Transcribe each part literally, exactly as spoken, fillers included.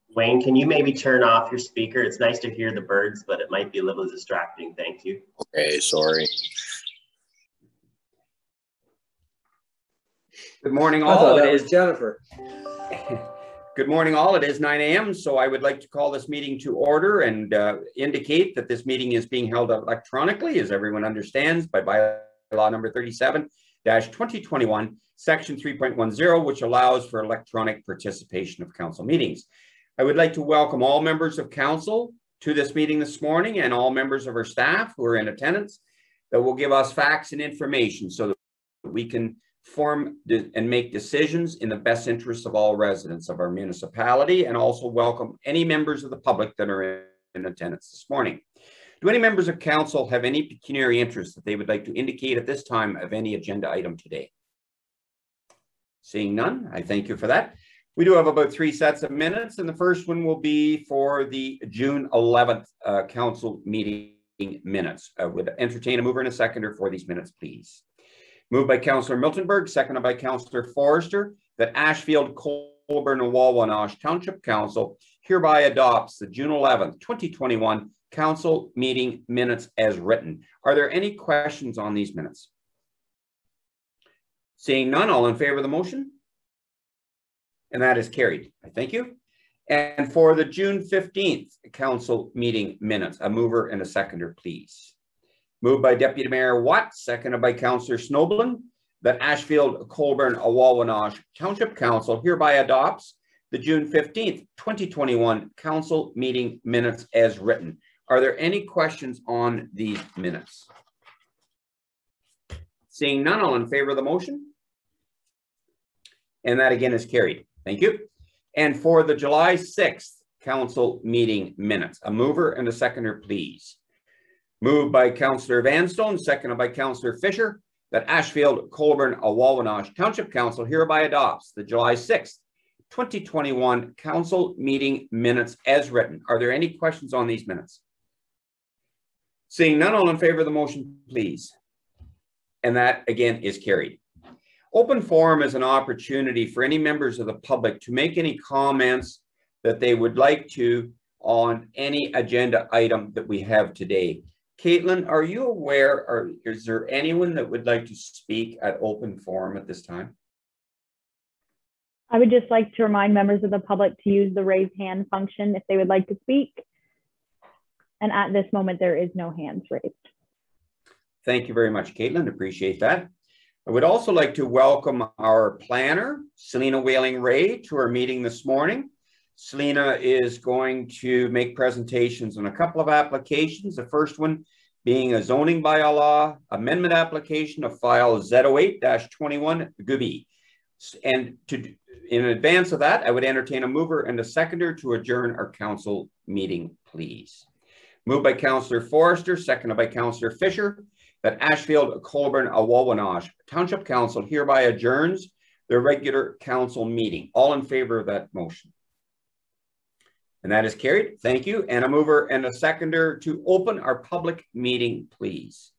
Wayne, can you maybe turn off your speaker? It's nice to hear the birds, but it might be a little distracting. Thank you. Okay, sorry. Good morning, all. That it was is Jennifer. Good morning, all. It is nine A M So I would like to call this meeting to order and uh, indicate that this meeting is being held electronically, as everyone understands, by bylaw number thirty-seven dash twenty twenty-one, section three point one zero, which allows for electronic participation of council meetings. I would like to welcome all members of council to this meeting this morning and all members of our staff who are in attendance that will give us facts and information so that we can form and make decisions in the best interests of all residents of our municipality, and also welcome any members of the public that are in attendance this morning. Do any members of council have any pecuniary interest that they would like to indicate at this time of any agenda item today? Seeing none, I thank you for that. We do have about three sets of minutes, and the first one will be for the June eleventh uh, council meeting minutes. I would entertain a mover and a seconder for these minutes, please. Moved by Councillor Miltenberg, seconded by Councillor Forrester, that Ashfield-Colborne-Wawanosh Township Council hereby adopts the June eleventh, twenty twenty-one council meeting minutes as written. Are there any questions on these minutes? Seeing none, all in favor of the motion? And that is carried. I thank you. And for the June fifteenth council meeting minutes, a mover and a seconder, please. Moved by Deputy Mayor Watt, seconded by Councillor Snoblin, that Ashfield-Colborne-Wawanosh Township Council hereby adopts the June fifteenth, twenty twenty-one council meeting minutes as written. Are there any questions on these minutes? Seeing none, all in favor of the motion? And that again is carried. Thank you. And for the July sixth council meeting minutes, a mover and a seconder, please. Moved by Councillor Vanstone, seconded by Councillor Fisher, that Ashfield-Colborne-Wawanosh Township Council hereby adopts the July sixth, twenty twenty-one council meeting minutes as written. Are there any questions on these minutes? Seeing none, all in favor of the motion, please. And that again is carried. Open forum is an opportunity for any members of the public to make any comments that they would like to on any agenda item that we have today. Caitlin, are you aware, or is there anyone that would like to speak at open forum at this time? I would just like to remind members of the public to use the raise hand function if they would like to speak. And at this moment, there is no hands raised. Thank you very much, Caitlin. Appreciate that. I would also like to welcome our planner, Selena Whaling-Ray, to our meeting this morning. Selena is going to make presentations on a couple of applications. The first one being a zoning bylaw amendment application of file Z oh eight dash twenty-one Gooby. And to, in advance of that, I would entertain a mover and a seconder to adjourn our council meeting, please. Moved by Councillor Forrester, seconded by Councillor Fisher, that Ashfield-Colborne-Wawanosh Township Council hereby adjourns their regular council meeting. All in favor of that motion? And that is carried. Thank you. And a mover and a seconder to open our public meeting, please.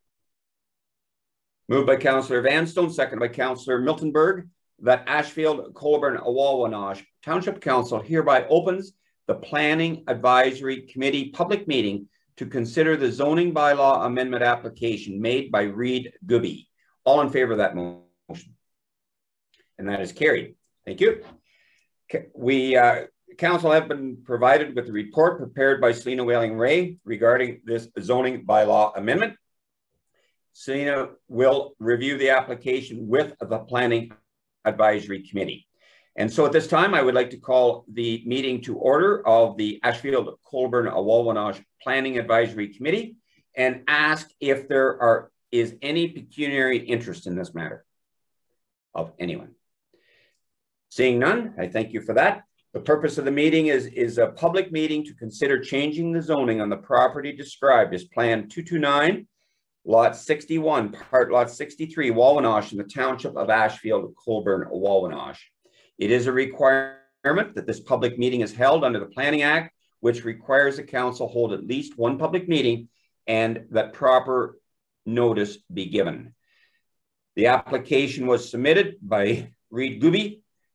Moved by Councillor Vanstone, seconded by Councillor Miltenberg, that Ashfield-Colborne-Wawanosh Township Council hereby opens the Planning Advisory Committee public meeting to consider the zoning bylaw amendment application made by Reed Gooby. All in favor of that motion? And that is carried. Thank you. We, uh, Council have been provided with a report prepared by Selena Whaling-Ray regarding this zoning bylaw amendment. Selena will review the application with the Planning Advisory Committee. And so at this time, I would like to call the meeting to order of the Ashfield-Colborne-Wawanosh Planning Advisory Committee and ask if there are is any pecuniary interest in this matter of anyone. Seeing none, I thank you for that. The purpose of the meeting is, is a public meeting to consider changing the zoning on the property described as Plan two two nine, Lot sixty-one, Part Lot sixty-three, Wawanosh in the Township of Ashfield-Colborne-Wawanosh. It is a requirement that this public meeting is held under the Planning Act, which requires the council hold at least one public meeting and that proper notice be given. The application was submitted by Reed Gooby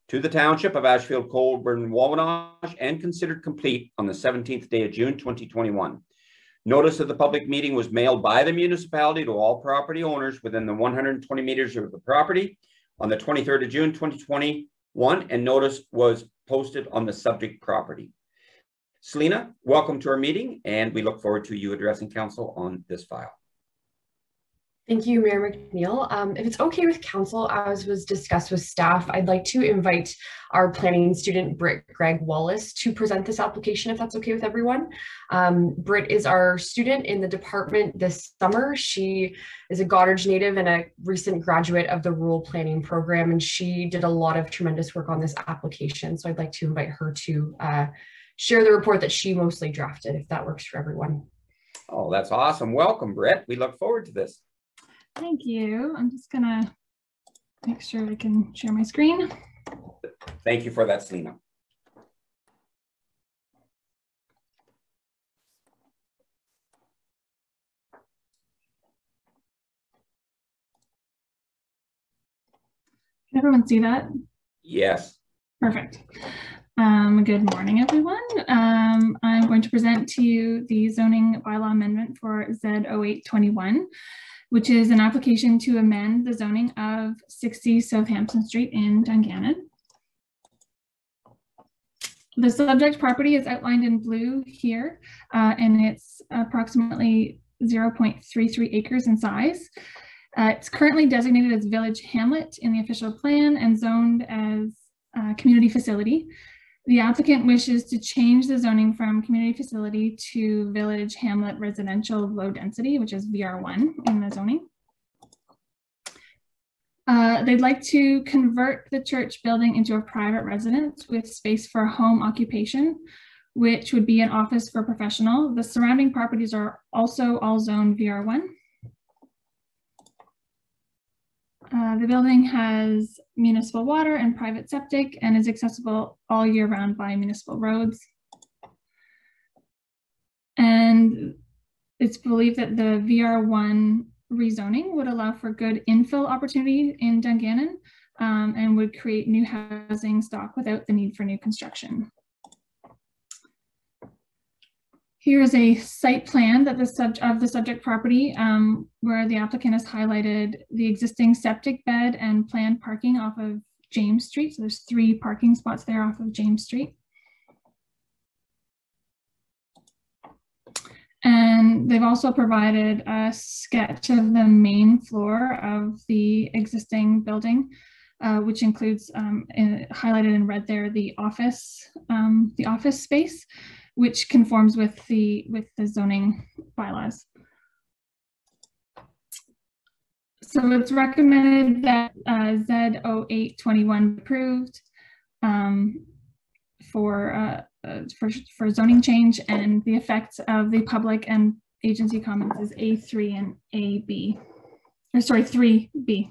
to the Township of Ashfield-Colborne-Wawanosh and considered complete on the seventeenth day of June twenty twenty-one. Notice of the public meeting was mailed by the municipality to all property owners within the one hundred twenty meters of the property on the twenty-third of June twenty twenty-one, and notice was posted on the subject property. Selena, welcome to our meeting, and we look forward to you addressing council on this file. Thank you, Mayor McNeil. Um, if it's okay with council, as was discussed with staff, I'd like to invite our planning student, Britt Greg Wallace, to present this application, if that's okay with everyone. Um, Britt is our student in the department this summer. She is a Goddard native and a recent graduate of the rural planning program, and she did a lot of tremendous work on this application. So I'd like to invite her to uh, share the report that she mostly drafted, if that works for everyone. Oh, that's awesome. Welcome, Britt. We look forward to this. Thank you. I'm just gonna make sure I can share my screen. Thank you for that, Selena. Can everyone see that? Yes. Perfect. Um, good morning, everyone. Um, I'm going to present to you the zoning bylaw amendment for Z zero eight twenty-one, which is an application to amend the zoning of sixty Southampton Street in Dungannon. The subject property is outlined in blue here, uh, and it's approximately zero point three three acres in size. Uh, it's currently designated as village hamlet in the official plan and zoned as a community facility. The applicant wishes to change the zoning from community facility to village hamlet residential low density, which is V R one in the zoning. Uh, they'd like to convert the church building into a private residence with space for home occupation, which would be an office for professional. The surrounding properties are also all zoned V R one. Uh, the building has municipal water and private septic and is accessible all year round by municipal roads. And it's believed that the V R one rezoning would allow for good infill opportunity in Dungannon um, and would create new housing stock without the need for new construction. Here's a site plan that the sub of the subject property um, where the applicant has highlighted the existing septic bed and planned parking off of James Street. So there's three parking spots there off of James Street. And they've also provided a sketch of the main floor of the existing building, uh, which includes um, in, highlighted in red there, the office, um, the office space, which conforms with the with the zoning bylaws. So it's recommended that uh, Z zero eight twenty-one approved um, for, uh, uh, for for zoning change, and the effects of the public and agency comments is A three and A B, or sorry, three B.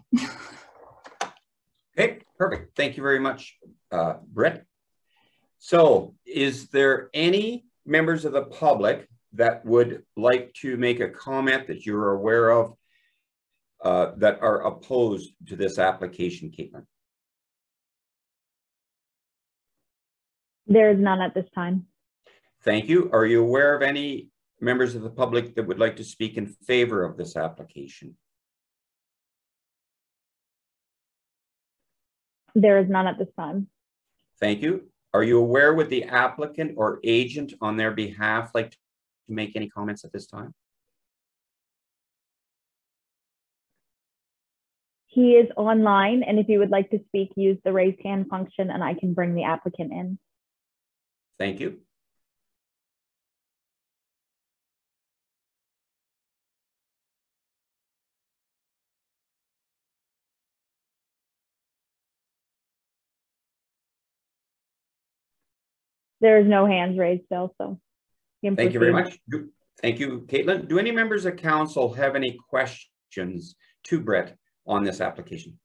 Okay, perfect. Thank you very much, uh, Britt. So is there any members of the public that would like to make a comment that you're aware of uh, that are opposed to this application, Caitlin? There is none at this time. Thank you. Are you aware of any members of the public that would like to speak in favor of this application? There is none at this time. Thank you. Are you aware would the applicant or agent on their behalf like to make any comments at this time? He is online, and if you would like to speak, use the raise hand function and I can bring the applicant in. Thank you. There is no hands raised still, so you can Thank you very proceed. much. Do, thank you, Caitlin. Do any members of council have any questions to Brett on this application?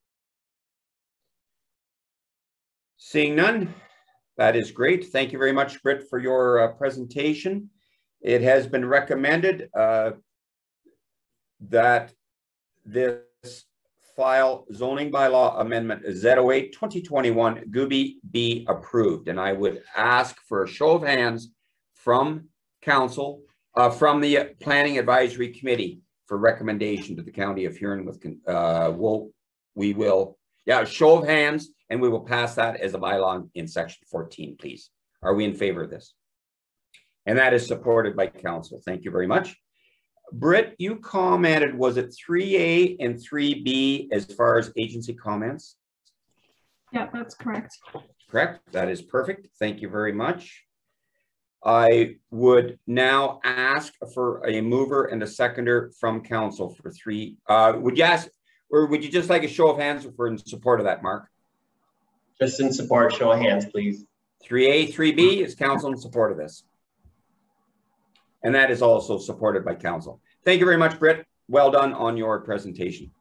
Seeing none, that is great. Thank you very much, Britt, for your uh, presentation. It has been recommended uh, that this file zoning bylaw amendment Z oh eight twenty twenty-one Gooby be approved. And I would ask for a show of hands from council, uh, from the Planning Advisory Committee for recommendation to the County of Huron with, uh, we'll, we will, yeah, show of hands, and we will pass that as a bylaw in section fourteen, please. Are we in favor of this? And that is supported by council. Thank you very much. Britt, you commented, was it three A and three B as far as agency comments? Yeah, that's correct. Correct. That is perfect. Thank you very much. I would now ask for a mover and a seconder from council for three. Uh, would you ask, or would you just like a show of hands for in support of that, Mark? Just in support, show of hands, please. three A, three B, is council in support of this? And that is also supported by council. Thank you very much, Britt. Well done on your presentation.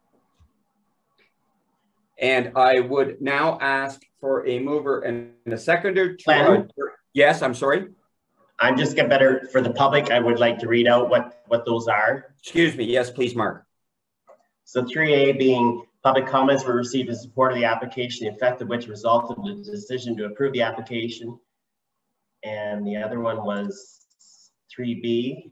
And I would now ask for a mover and a seconder to, uh, yes, I'm sorry. I'm just get better for the public. I would like to read out what, what those are. Excuse me. Yes, please, Mark. So three A being public comments were received in support of the application, the effect of which resulted in the decision to approve the application. And the other one was three B.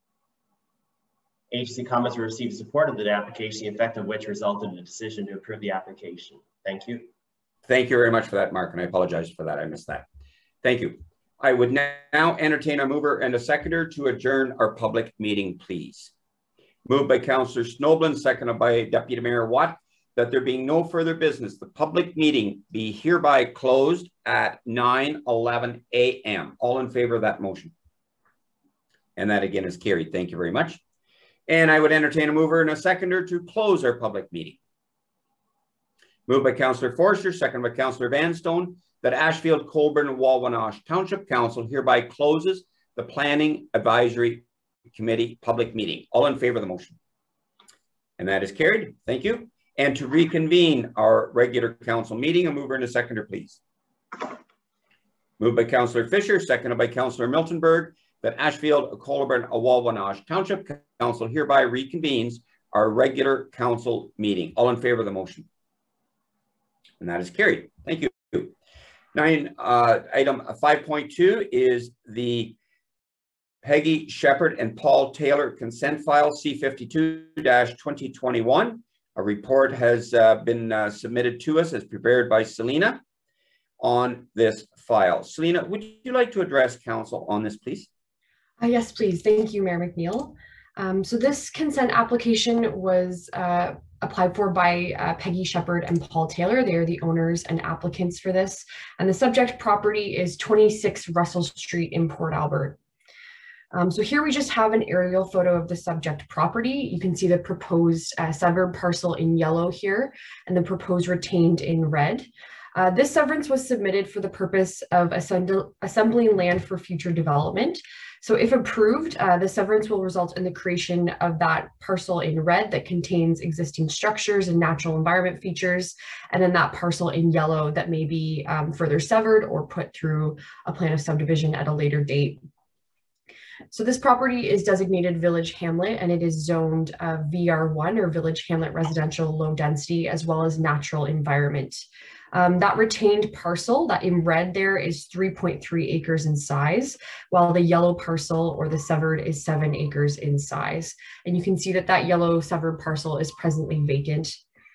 Agency comments were received in support of the application, the effect of which resulted in the decision to approve the application. Thank you. Thank you very much for that, Mark, and I apologize for that. I missed that. Thank you. I would now entertain a mover and a seconder to adjourn our public meeting, please. Moved by Councillor Snoblin, seconded by Deputy Mayor Watt, that there being no further business, the public meeting be hereby closed at nine eleven A M All in favor of that motion? And that again is carried. Thank you very much. And I would entertain a mover and a seconder to close our public meeting. Moved by Councillor Forster, seconded by Councillor Vanstone, that Ashfield-Colborne-Wawanosh Township Council hereby closes the Planning Advisory Committee public meeting. All in favor of the motion? And that is carried. Thank you. And to reconvene our regular council meeting, a mover and a seconder, please. Moved by Councillor Fisher, seconded by Councillor Miltenberg, that Ashfield-Colborne-Wawanosh Township Council hereby reconvenes our regular council meeting. All in favor of the motion? And that is carried. Thank you. Nine, uh, item five point two is the Peggy Shepard and Paul Taylor consent file C fifty-two dash twenty twenty-one. A report has uh, been uh, submitted to us as prepared by Selena on this file. Selena, would you like to address council on this, please? Uh, yes, please. Thank you, Mayor McNeil. Um, so this consent application was uh, applied for by uh, Peggy Shepard and Paul Taylor. They are the owners and applicants for this. And the subject property is twenty-six Russell Street in Port Albert. Um, so here we just have an aerial photo of the subject property. You can see the proposed uh, severed parcel in yellow here and the proposed retained in red. Uh, this severance was submitted for the purpose of assemb assembling land for future development. So if approved, uh, the severance will result in the creation of that parcel in red that contains existing structures and natural environment features, and then that parcel in yellow that may be um, further severed or put through a plan of subdivision at a later date. So this property is designated Village Hamlet, and it is zoned uh, V R one or Village Hamlet Residential Low Density, as well as Natural Environment. Um, that retained parcel, that in red there, is three point three acres in size, while the yellow parcel or the severed is seven acres in size. And you can see that that yellow severed parcel is presently vacant.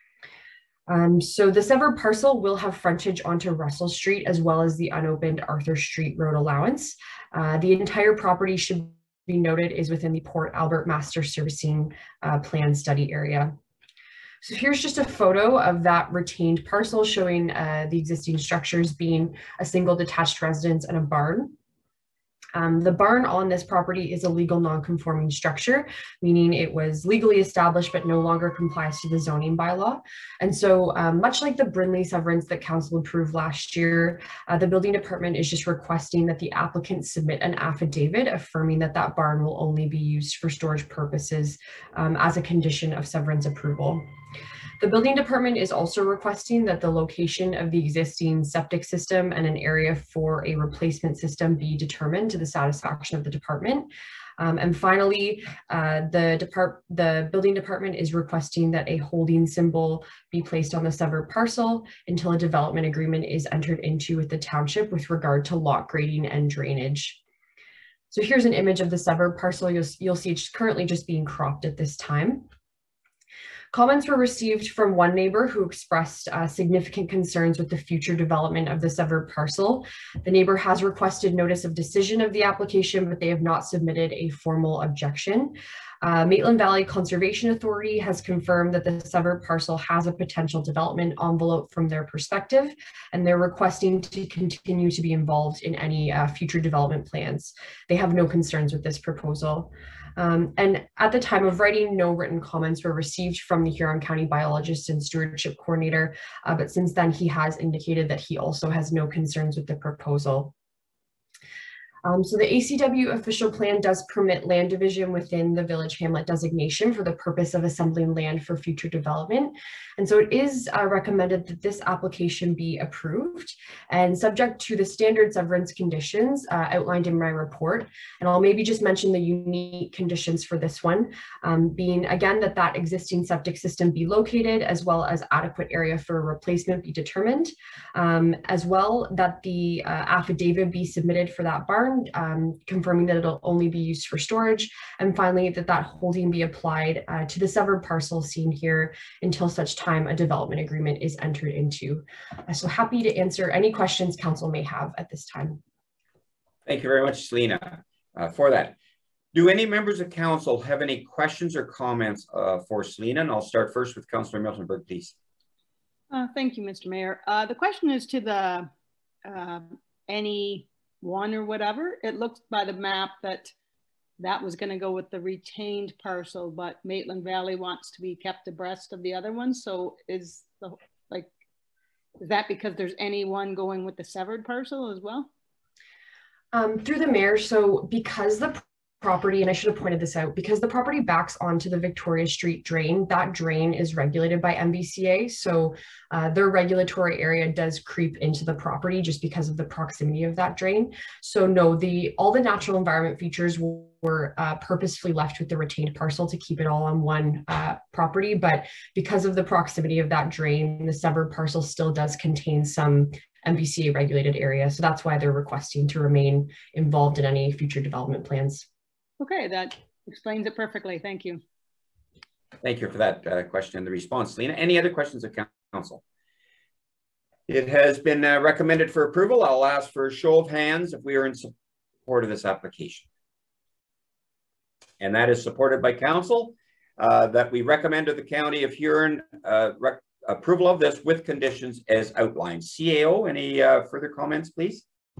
Um, so the severed parcel will have frontage onto Russell Street as well as the unopened Arthur Street road allowance. Uh, the entire property, should be noted, is within the Port Albert Master Servicing uh, Plan Study area. So here's just a photo of that retained parcel showing uh, the existing structures being a single detached residence and a barn. Um, the barn on this property is a legal non-conforming structure, meaning it was legally established but no longer complies to the zoning bylaw. And so um, much like the Brindley severance that council approved last year, uh, the building department is just requesting that the applicant submit an affidavit affirming that that barn will only be used for storage purposes um, as a condition of severance approval. The building department is also requesting that the location of the existing septic system and an area for a replacement system be determined to the satisfaction of the department. Um, and finally, uh, the, depart the building department is requesting that a holding symbol be placed on the severed parcel until a development agreement is entered into with the township with regard to lot grading and drainage. So here's an image of the severed parcel. You'll, you'll see it's currently just being cropped at this time. Comments were received from one neighbor who expressed uh, significant concerns with the future development of the severed parcel. The neighbor has requested notice of decision of the application, but they have not submitted a formal objection. Uh, Maitland Valley Conservation Authority has confirmed that the severed parcel has a potential development envelope from their perspective, and they're requesting to continue to be involved in any uh, future development plans. They have no concerns with this proposal. Um, and at the time of writing, no written comments were received from the Huron County biologist and stewardship coordinator, uh, but since then he has indicated that he also has no concerns with the proposal. Um, so the A C W official plan does permit land division within the village hamlet designation for the purpose of assembling land for future development. And so it is uh, recommended that this application be approved and subject to the standard severance conditions uh, outlined in my report. And I'll maybe just mention the unique conditions for this one, um, being again that that existing septic system be located, as well as adequate area for replacement be determined, um, as well that the uh, affidavit be submitted for that barn, Um, confirming that it'll only be used for storage, and finally that that holding be applied uh, to the severed parcel seen here until such time a development agreement is entered into. Uh, so happy to answer any questions council may have at this time. Thank you very much, Selena, uh, for that. Do any members of council have any questions or comments uh, for Selena? And I'll start first with Councillor Miltenberg, please. Uh, thank you, Mister Mayor. Uh, the question is to the uh, any one or whatever. It looks by the map that that was going to go with the retained parcel, but Maitland Valley wants to be kept abreast of the other ones. So is the like, is that because there's any one going with the severed parcel as well? Um, through the mayor, so because the property, and I should have pointed this out, because the property backs onto the Victoria Street drain, that drain is regulated by M V C A. So uh, their regulatory area does creep into the property just because of the proximity of that drain. So no, the all the natural environment features were uh, purposefully left with the retained parcel to keep it all on one uh, property. But because of the proximity of that drain, the severed parcel still does contain some M V C A regulated area. So that's why they're requesting to remain involved in any future development plans. Okay, that explains it perfectly. Thank you. Thank you for that uh, question and the response, Lena. Any other questions of council? It has been uh, recommended for approval. I'll ask for a show of hands if we are in support of this application. And that is supported by council, uh, that we recommend to the County of Huron uh, approval of this with conditions as outlined. C A O, any uh, further comments, please?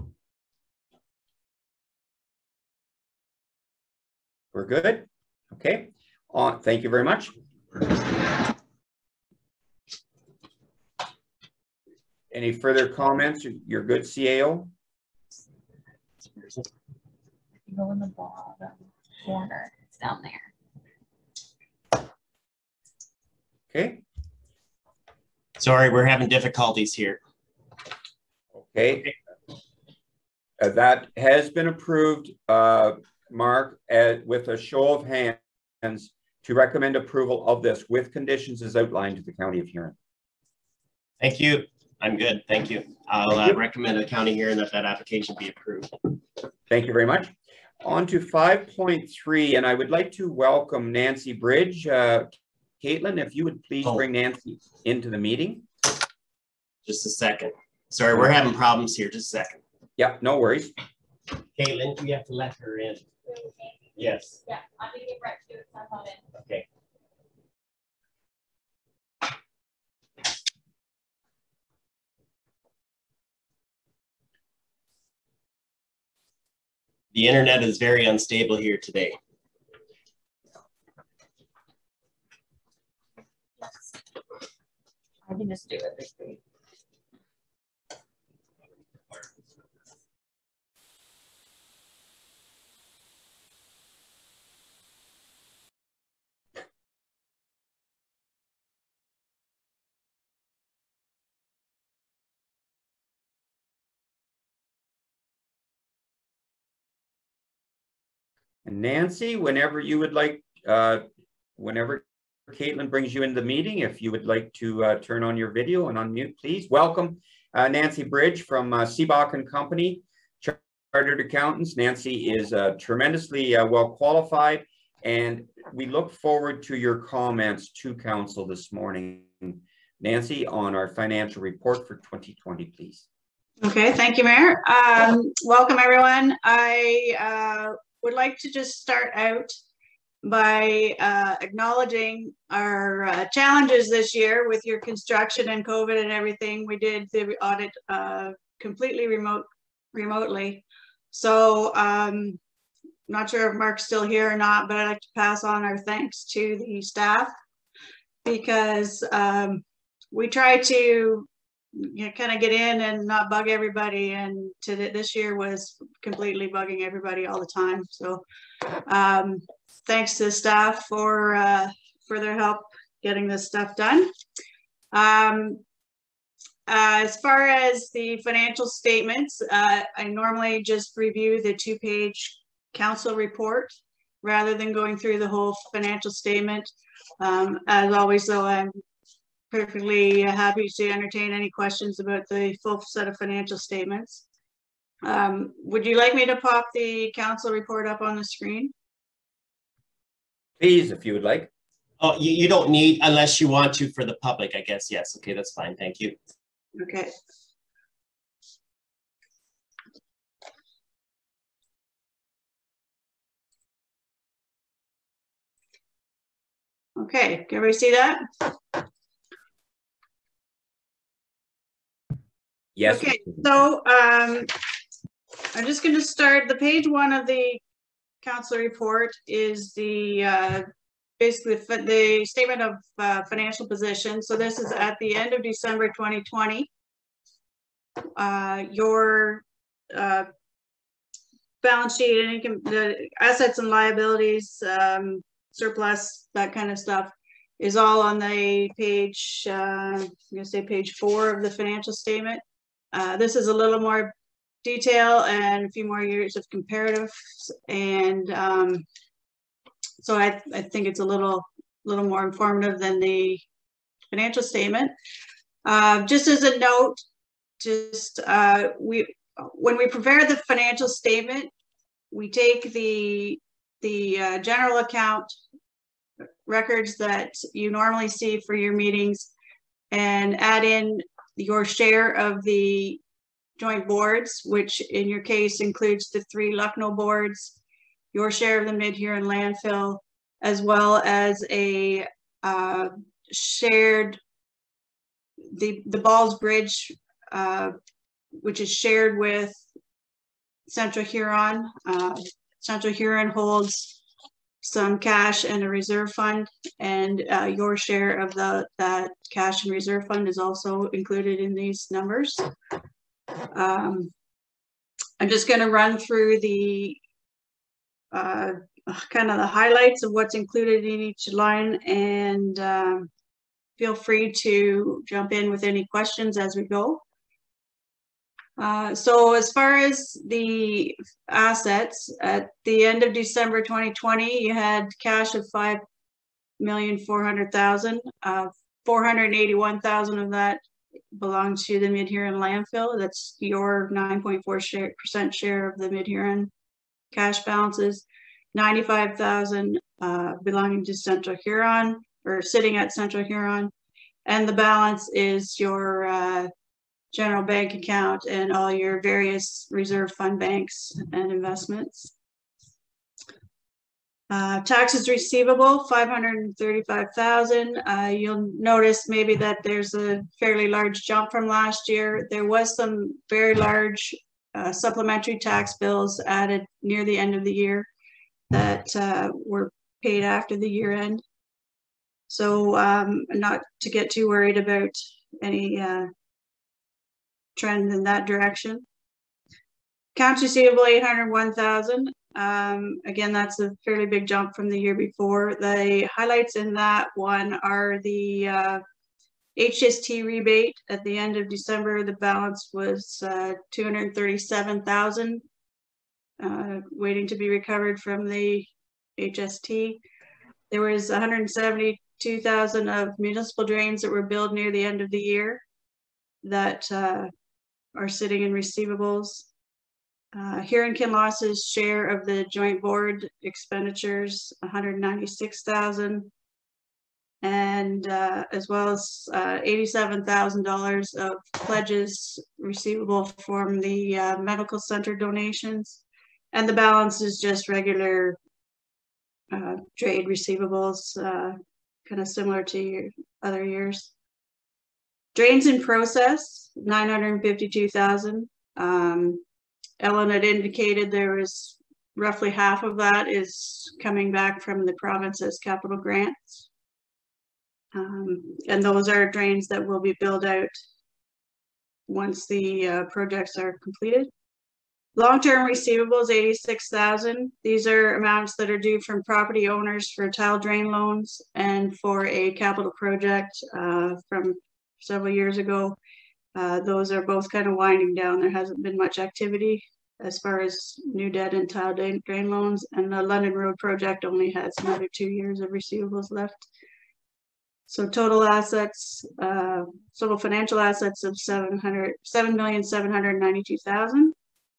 We're good. Okay. On. Thank you very much. Any further comments? You're good, C A O? You go in the bottom corner. It's down there. Okay. Sorry, we're having difficulties here. Okay. Uh, that has been approved, uh, Mark, uh, with a show of hands to recommend approval of this with conditions as outlined to the County of Huron. Thank you. I'm good. Thank you. I'll Thank uh, you. recommend the County Huron that that application be approved. Thank you very much. On to five point three, and I would like to welcome Nancy Bridge. Uh, Caitlin, if you would please oh. bring Nancy into the meeting. Just a second. Sorry, we're having problems here. Just a second. Yeah, no worries. Caitlin, you have to let her in. Yes. Yeah, I'm going to get Brett to do it because I'm not in. Okay. The internet is very unstable here today. Yes. I can just do it this week. And Nancy, whenever you would like, uh, whenever Caitlin brings you into the meeting, if you would like to uh, turn on your video and unmute, please. Welcome, uh, Nancy Bridge from uh, Seebach and Company, Chartered Accountants. Nancy is uh, tremendously uh, well qualified, and we look forward to your comments to council this morning. Nancy, on our financial report for twenty twenty, please. Okay, thank you, Mayor. Um, welcome, everyone. I uh, would like to just start out by uh, acknowledging our uh, challenges this year with your construction and COVID and everything. We did the audit uh, completely remote, remotely. So um, not sure if Mark's still here or not, but I'd like to pass on our thanks to the staff, because um, we try to you know, kind of get in and not bug everybody, and to the, this year was completely bugging everybody all the time. So um, thanks to the staff for uh, for their help getting this stuff done. Um, uh, as far as the financial statements, uh, I normally just review the two-page council report rather than going through the whole financial statement. Um, as always, though, I'm perfectly happy to entertain any questions about the full set of financial statements. Um, would you like me to pop the council report up on the screen? Please, if you would like. Oh, you, you don't need, unless you want to for the public, I guess. Yes. Okay, that's fine. Thank you. Okay. Okay, can everybody see that? Yes. Okay, so um, I'm just going to start. The page one of the council report is the uh, basically the statement of uh, financial position. So this is at the end of December twenty twenty. Uh, your uh, balance sheet and income, the assets and liabilities, um, surplus, that kind of stuff is all on the page, uh, I'm going to say page four of the financial statement. Uh, this is a little more detail and a few more years of comparatives, and um, so I, I think it's a little little more informative than the financial statement. Uh, just as a note, just uh, we when we prepare the financial statement, we take the the uh, general account records that you normally see for your meetings and add in your share of the joint boards, which in your case includes the three Lucknow boards, your share of the Mid-Huron landfill, as well as a uh, shared, the, the Balls Bridge, uh, which is shared with Central Huron. Uh, Central Huron holds some cash and a reserve fund, and uh, your share of the that cash and reserve fund is also included in these numbers. Um, I'm just going to run through the uh, kind of the highlights of what's included in each line, and um, feel free to jump in with any questions as we go. Uh, so as far as the assets, at the end of December twenty twenty, you had cash of five million four hundred thousand. Uh, four hundred eighty-one thousand of that belongs to the Mid-Huron landfill. That's your nine point four percent share of the Mid-Huron cash balances. ninety-five thousand uh, belonging to Central Huron, or sitting at Central Huron, and the balance is your uh, general bank account and all your various reserve fund banks and investments. Uh, taxes receivable, five hundred thirty-five thousand. Uh, you'll notice maybe that there's a fairly large jump from last year. There was some very large uh, supplementary tax bills added near the end of the year that uh, were paid after the year end. So um, not to get too worried about any uh, trend in that direction. Accounts receivable, eight hundred one thousand. Um, again, that's a fairly big jump from the year before. The highlights in that one are the uh, H S T rebate. At the end of December, the balance was uh, two hundred thirty-seven thousand. uh, waiting to be recovered from the H S T. There was one hundred seventy-two thousand of municipal drains that were billed near the end of the year that uh, are sitting in receivables. Uh, Huron Kinloss's share of the joint board expenditures, one hundred ninety-six thousand, and uh, as well as uh, eighty-seven thousand dollars of pledges receivable from the uh, medical center donations, and the balance is just regular uh, trade receivables, uh, kind of similar to your other years. Drains in process, nine hundred fifty-two thousand. Um, Ellen had indicated there was roughly half of that is coming back from the province's capital grants. Um, and those are drains that will be billed out once the uh, projects are completed. Long-term receivables, eighty-six thousand. These are amounts that are due from property owners for tile drain loans and for a capital project uh, from several years ago. Uh, those are both kind of winding down. There hasn't been much activity as far as new debt and tile drain, drain loans, and the London Road project only has another two years of receivables left. So total assets, uh, total financial assets of seven hundred, seven million seven hundred ninety-two thousand.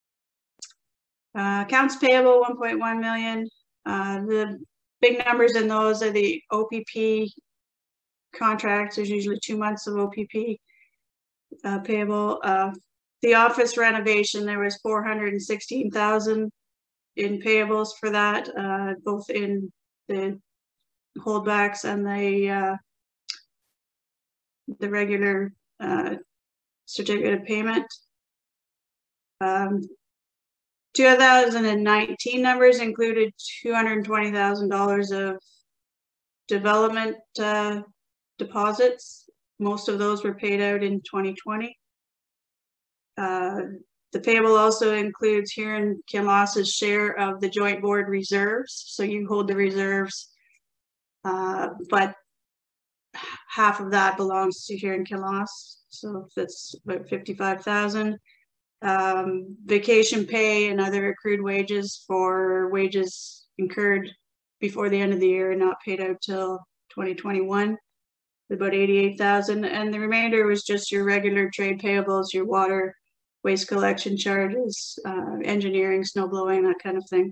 Uh, accounts payable one point one million. Uh, the big numbers in those are the O P P contracts. There's usually two months of O P P uh, payable. Uh, the office renovation, there was four hundred sixteen thousand in payables for that, uh, both in the holdbacks and the uh, the regular uh, certificate of payment. Um, two thousand nineteen numbers included two hundred twenty thousand dollars of development uh, deposits. Most of those were paid out in twenty twenty. Uh, the payable also includes Huron Kinloss's share of the joint board reserves. So you hold the reserves, uh, but half of that belongs to Huron Kinloss. So that's about fifty-five thousand. Um, vacation pay and other accrued wages for wages incurred before the end of the year and not paid out till twenty twenty-one, about eighty-eight thousand, and the remainder was just your regular trade payables, your water, waste collection charges, uh, engineering, snow blowing, that kind of thing.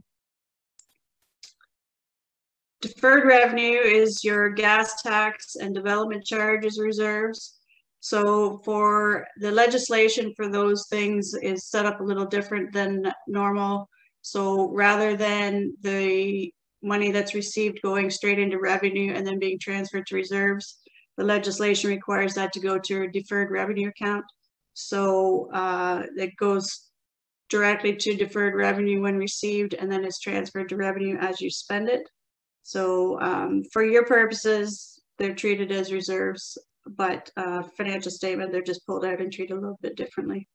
Deferred revenue is your gas tax and development charges reserves. So for the legislation for those things is set up a little different than normal. So rather than the money that's received going straight into revenue and then being transferred to reserves, the legislation requires that to go to a deferred revenue account. So uh, it goes directly to deferred revenue when received and then is transferred to revenue as you spend it. So um, for your purposes, they're treated as reserves, but uh, financial statement, they're just pulled out and treated a little bit differently.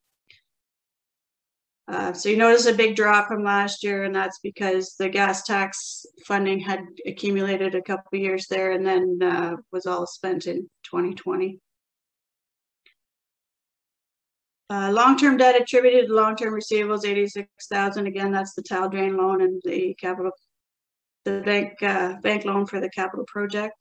Uh, so you notice a big drop from last year, and that's because the gas tax funding had accumulated a couple of years there and then uh, was all spent in twenty twenty. Uh, long-term debt attributed to long-term receivables, eighty-six thousand. Again, that's the tile drain loan and the capital, the bank uh, bank loan for the capital project.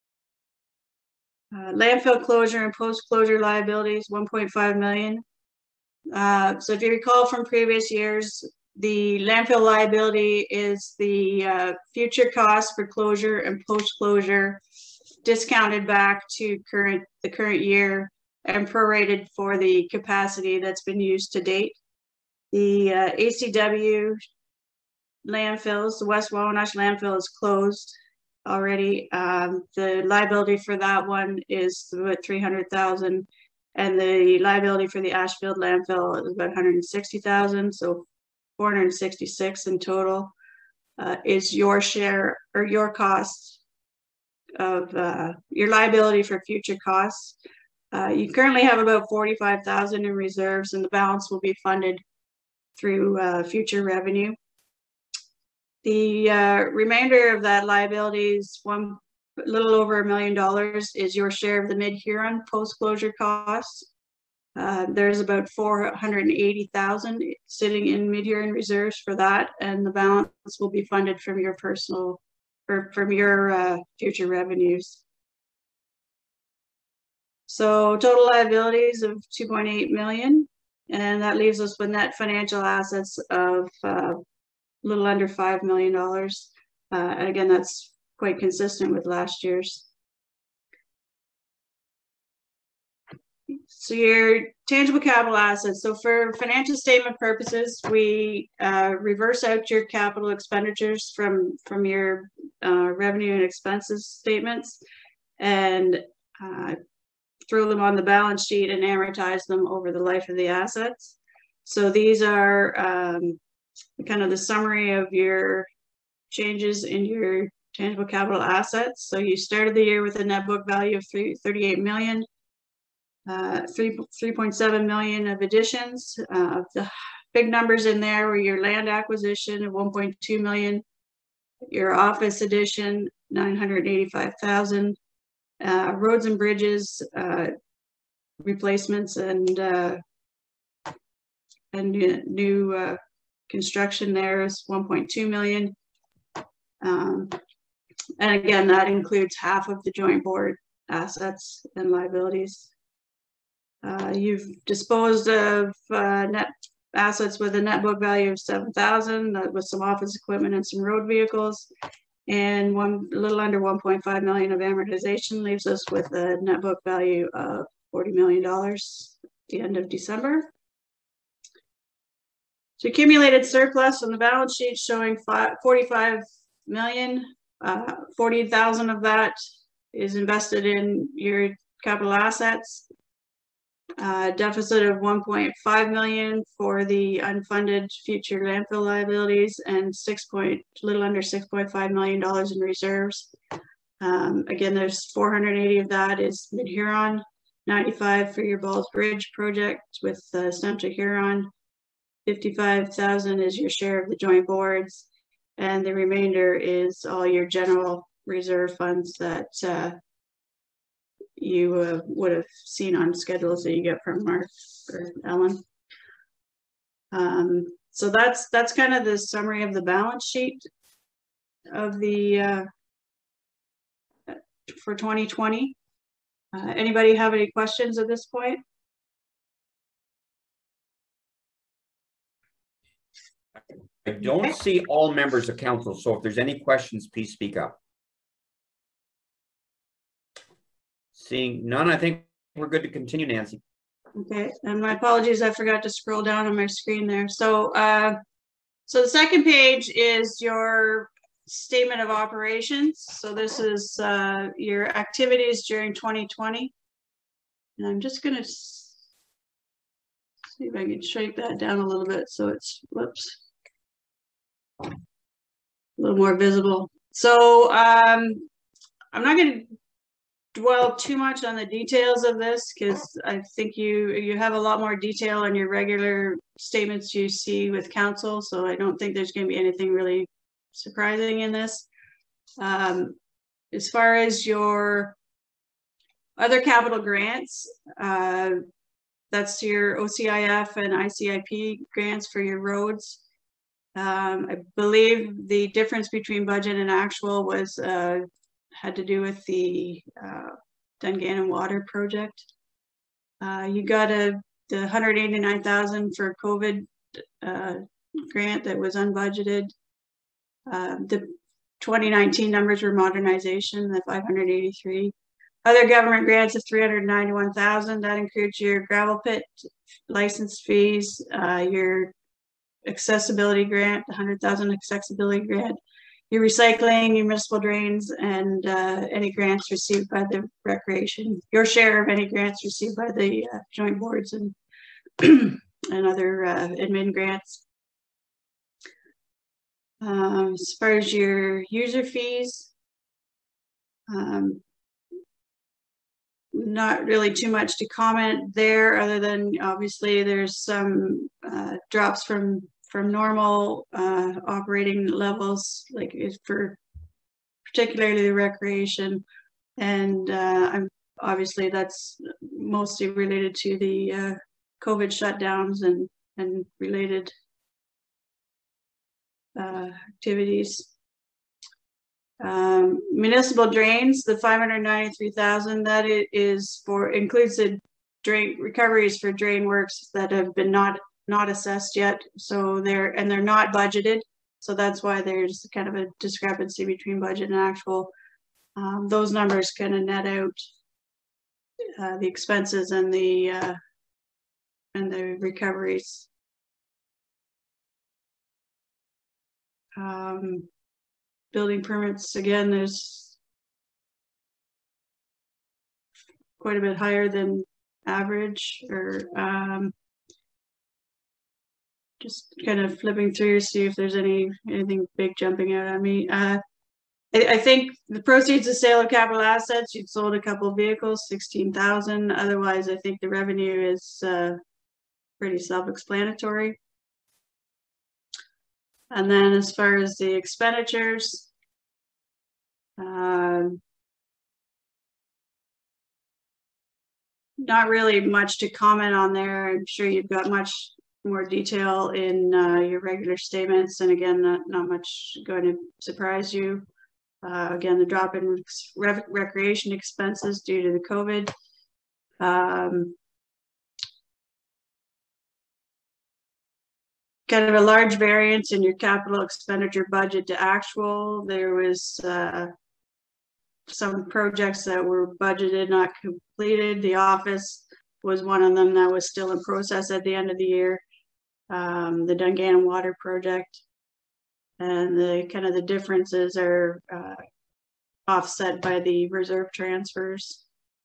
Uh, landfill closure and post-closure liabilities, one point five million. Uh, so if you recall from previous years, the landfill liability is the uh, future cost for closure and post-closure discounted back to current the current year and prorated for the capacity that's been used to date. The uh, A C W landfills, the West Wawanosh landfill is closed already. Um, the liability for that one is about three hundred thousand, and the liability for the Ashfield landfill is about one hundred sixty thousand, so four hundred sixty-six in total uh, is your share or your cost of uh, your liability for future costs. Uh, you currently have about forty-five thousand in reserves, and the balance will be funded through uh, future revenue. The uh, remainder of that liability is one a little over a million dollars is your share of the Mid-Huron post-closure costs. Uh, there's about four hundred eighty thousand sitting in mid-year in reserves for that, and the balance will be funded from your personal or from your uh, future revenues. So total liabilities of two point eight million, and that leaves us with net financial assets of uh, a little under five million dollars. Uh, and again, that's quite consistent with last year's. So your tangible capital assets. So for financial statement purposes, we uh, reverse out your capital expenditures from, from your uh, revenue and expenses statements and uh, throw them on the balance sheet and amortize them over the life of the assets. So these are um, kind of the summary of your changes in your tangible capital assets. So you started the year with a net book value of thirty-eight million. Uh, three, three point seven million of additions. Uh, the big numbers in there were your land acquisition of one point two million, your office addition, nine hundred eighty-five thousand, uh, roads and bridges, uh, replacements and, uh, and new, new uh, construction there is one point two million. Um, and again, that includes half of the joint board assets and liabilities. Uh, you've disposed of uh, net assets with a net book value of seven thousand, uh, with some office equipment and some road vehicles, and one a little under one point five million of amortization leaves us with a net book value of forty million dollars at the end of December. So accumulated surplus on the balance sheet showing forty-five million, uh, forty thousand of that is invested in your capital assets. Uh, deficit of one point five million for the unfunded future landfill liabilities and six point little under six point five million dollars in reserves. Um, again, there's four hundred eighty of that is Mid-Huron, ninety-five for your Balls Bridge project with uh, Stump to Huron, fifty-five thousand is your share of the joint boards, and the remainder is all your general reserve funds that uh, you uh, would have seen on schedules that you get from Mark or Ellen. Um, so that's that's kind of the summary of the balance sheet of the uh, for twenty twenty. Uh, anybody have any questions at this point? I don't okay. see all members of council, so if there's any questions, please speak up. Seeing none, I think we're good to continue, Nancy. Okay, and my apologies, I forgot to scroll down on my screen there. So, uh, so the second page is your statement of operations. So this is uh, your activities during twenty twenty. And I'm just gonna see if I can shrink that down a little bit so it's, whoops, a little more visible. So um, I'm not gonna dwell too much on the details of this because I think you you have a lot more detail on your regular statements you see with council, so I don't think there's going to be anything really surprising in this. Um, as far as your other capital grants, uh, that's your O C I F and I C I P grants for your roads. Um, I believe the difference between budget and actual was uh, had to do with the uh, Dungannon Water project. Uh, you got a the one hundred eighty-nine thousand for COVID uh, grant that was unbudgeted. Uh, the twenty nineteen numbers were modernization, the five hundred eighty-three. Other government grants of three hundred ninety-one thousand. That includes your gravel pit license fees, uh, your accessibility grant, the one hundred thousand accessibility grant, your recycling, your municipal drains, and uh, any grants received by the recreation, your share of any grants received by the uh, joint boards and and other uh, admin grants. Um, as far as your user fees, um, not really too much to comment there, other than obviously there's some uh, drops from from normal uh, operating levels, like for particularly the recreation. And uh, I'm obviously that's mostly related to the uh, COVID shutdowns and, and related uh, activities. Um, municipal drains, the five hundred ninety-three thousand, that it is for, includes the drain recoveries for drain works that have been not not assessed yet. So they're, and they're not budgeted. So that's why there's kind of a discrepancy between budget and actual. Um, those numbers kind of net out uh, the expenses and the uh, and the recoveries. Um, building permits, again, there's quite a bit higher than average, or um, just kind of flipping through, see if there's any anything big jumping out at me. Uh, I, I think the proceeds of sale of capital assets, you'd sold a couple of vehicles, sixteen thousand. Otherwise, I think the revenue is uh, pretty self-explanatory. And then as far as the expenditures, um, not really much to comment on there. I'm sure you've got much more detail in uh, your regular statements. And again, not, not much going to surprise you. Uh, again, the drop in rec recreation expenses due to the COVID. Um, kind of a large variance in your capital expenditure budget to actual. There was uh, some projects that were budgeted, not completed. The office was one of them that was still in process at the end of the year. Um, the Dungannon Water project, and the kind of the differences are uh, offset by the reserve transfers.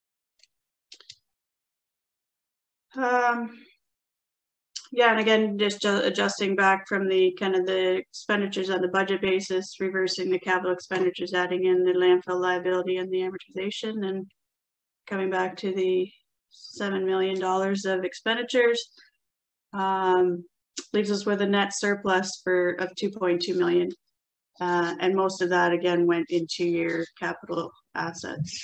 Um, Yeah, and again, just adjusting back from the kind of the expenditures on the budget basis, reversing the capital expenditures, adding in the landfill liability and the amortization, and coming back to the seven million dollars of expenditures, um, leaves us with a net surplus for of two point two million. Uh, and most of that, again, went into your capital assets.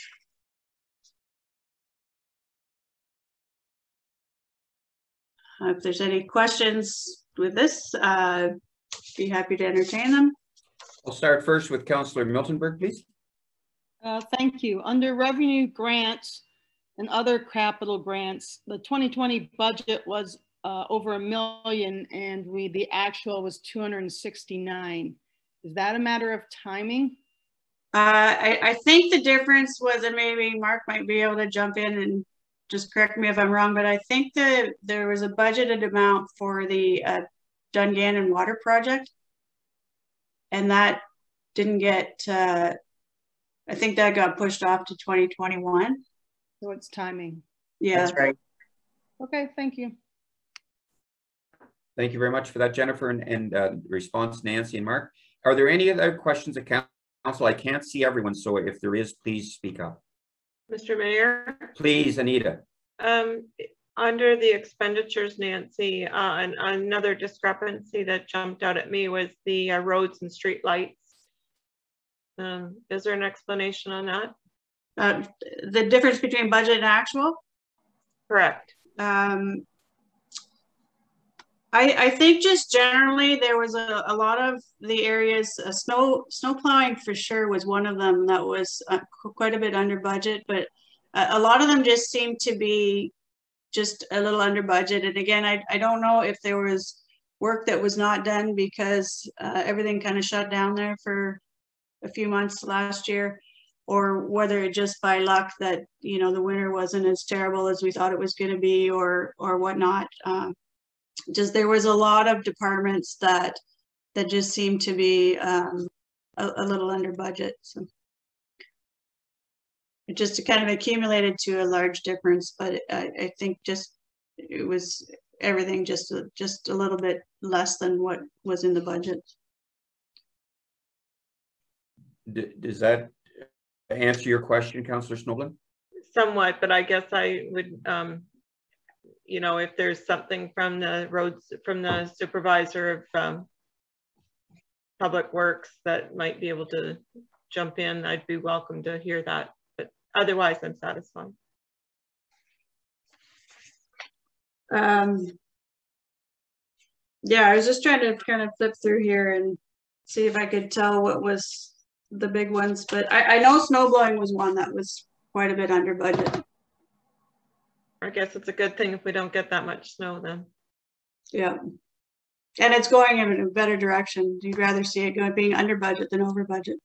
Uh, if there's any questions with this, uh, be happy to entertain them. I'll start first with Councillor Miltenberg, please. Uh, thank you. Under revenue grants and other capital grants, the twenty twenty budget was uh, over a million, and we the actual was two hundred sixty-nine. Is that a matter of timing? Uh, I, I think the difference was, and maybe Mark might be able to jump in and just correct me if I'm wrong, but I think that there was a budgeted amount for the uh, Dungannon Water project, and that didn't get, uh, I think that got pushed off to twenty twenty-one. So it's timing. Yeah. That's right. Okay, thank you. Thank you very much for that, Jennifer, and, and uh, response, Nancy and Mark. Are there any other questions at council? I can't see everyone, so if there is, please speak up. Mister Mayor? Please, Anita. Um, under the expenditures, Nancy, uh, and another discrepancy that jumped out at me was the uh, roads and street lights. Um, is there an explanation on that? Uh, the difference between budget and actual? Correct. Um, I, I think just generally there was a, a lot of the areas, uh, snow snow plowing for sure was one of them that was uh, quite a bit under budget, but uh, a lot of them just seemed to be just a little under budget. And again, I, I don't know if there was work that was not done because uh, everything kind of shut down there for a few months last year, or whether it just by luck that, you know, the winter wasn't as terrible as we thought it was going to be, or or whatnot. Um, just there was a lot of departments that that just seemed to be um, a, a little under budget. So it just kind of accumulated to a large difference, but I, I think just it was everything just just a little bit less than what was in the budget. D does that answer your question, Councillor Snoblin? Somewhat, but I guess I would, um, you know, if there's something from the roads, from the supervisor of um, public works that might be able to jump in, I'd be welcome to hear that. But otherwise I'm satisfied. Um, yeah, I was just trying to kind of flip through here and see if I could tell what was the big ones, but I, I know snow blowing was one that was quite a bit under budget. I guess it's a good thing if we don't get that much snow then. Yeah. And it's going in a better direction. You'd rather see it going being under budget than over budget.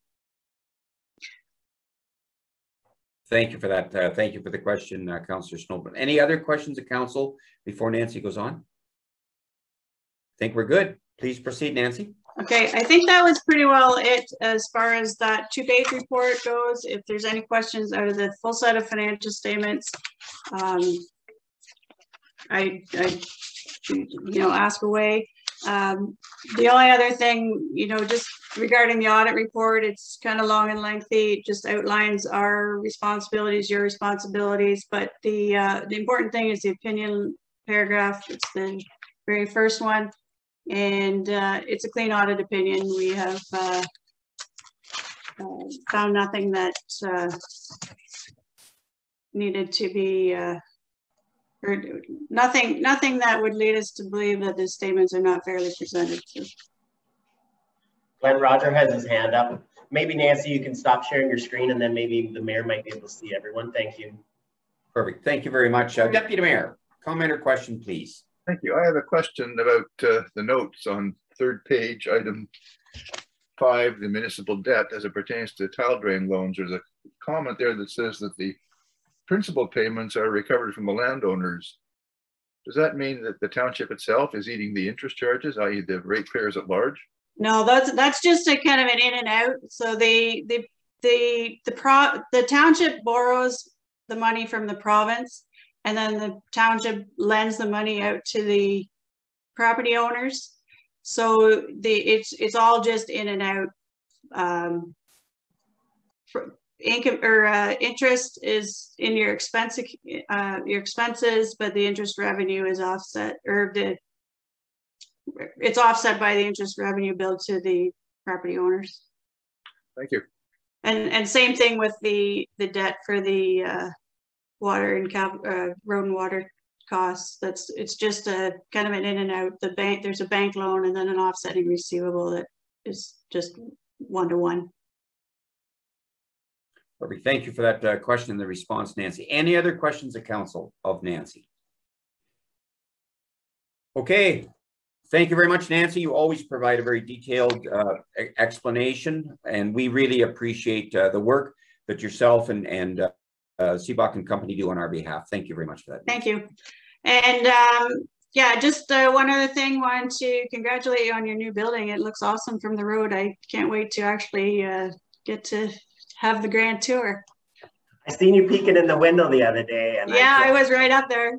Thank you for that. Uh, thank you for the question, uh, Councillor Snowden. Any other questions of council before Nancy goes on? I think we're good. Please proceed, Nancy. Okay, I think that was pretty well it as far as that two-page report goes. If there's any questions out of the full set of financial statements, um, I, I, you know, ask away. Um, the only other thing, you know, just regarding the audit report, it's kind of long and lengthy. It just outlines our responsibilities, your responsibilities. But the uh, the important thing is the opinion paragraph. It's the very first one, and uh, it's a clean audit opinion. We have uh, uh, found nothing that uh, needed to be. Uh, Or nothing, nothing that would lead us to believe that the statements are not fairly presented. So. Glenn Roger has his hand up. Maybe Nancy, you can stop sharing your screen, and then maybe the mayor might be able to see everyone. Thank you. Perfect. Thank you very much. Uh, Deputy Mayor, comment or question, please. Thank you. I have a question about uh, the notes on third page, item five, the municipal debt as it pertains to tile drain loans. There's a comment there that says that the principal payments are recovered from the landowners. Does that mean that the township itself is eating the interest charges, that is the ratepayers at large? No, that's that's just a kind of an in and out. So they the the the pro the township borrows the money from the province, and then the township lends the money out to the property owners. So the it's it's all just in and out. Um, for, Income or uh, interest is in your expense, uh, your expenses, but the interest revenue is offset, or the it's offset by the interest revenue billed to the property owners. Thank you. And and same thing with the the debt for the uh, water and cap, uh, road and water costs. That's it's just a kind of an in and out. The bank there's a bank loan and then an offsetting receivable that is just one to one. Perfect. Thank you for that uh, question and the response, Nancy. Any other questions of council of Nancy? Okay. Thank you very much, Nancy. You always provide a very detailed uh, explanation, and we really appreciate uh, the work that yourself and, and uh, uh, Seabach and company do on our behalf. Thank you very much for that. Thank you. And um, yeah, just uh, one other thing, wanted to congratulate you on your new building. It looks awesome from the road. I can't wait to actually uh, get to have the grand tour. I seen you peeking in the window the other day. And yeah, I, I was right up there.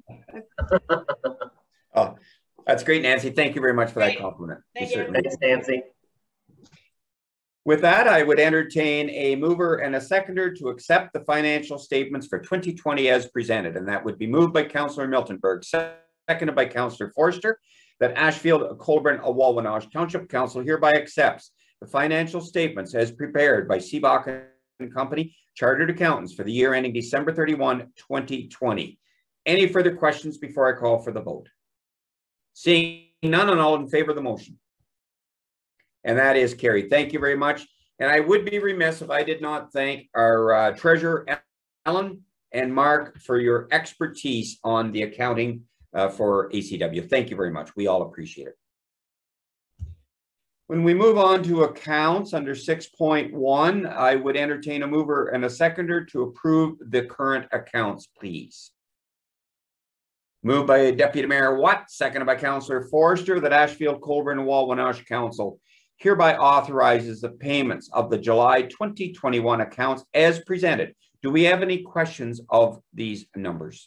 Oh, that's great, Nancy. Thank you very much for Great. that compliment. Thank you. you. Thanks, Nancy. With that, I would entertain a mover and a seconder to accept the financial statements for twenty twenty as presented, and that would be moved by Councillor Miltenberg, seconded by Councillor Forster, that Ashfield-Colborne-Wawanosh Township Council hereby accepts the financial statements as prepared by Seabach and Company Chartered Accountants for the year ending December thirty-first, twenty twenty. Any further questions before I call for the vote? Seeing none, and all in favor of the motion. And that is carried. Thank you very much. And I would be remiss if I did not thank our uh, treasurer, Ellen and Mark, for your expertise on the accounting uh, for A C W. Thank you very much. We all appreciate it. When we move on to accounts under six point one, I would entertain a mover and a seconder to approve the current accounts, please. Moved by Deputy Mayor Watt, seconded by Councillor Forster, that Ashfield-Colborne-Wawanosh Council hereby authorizes the payments of the July twenty twenty-one accounts as presented. Do we have any questions of these numbers?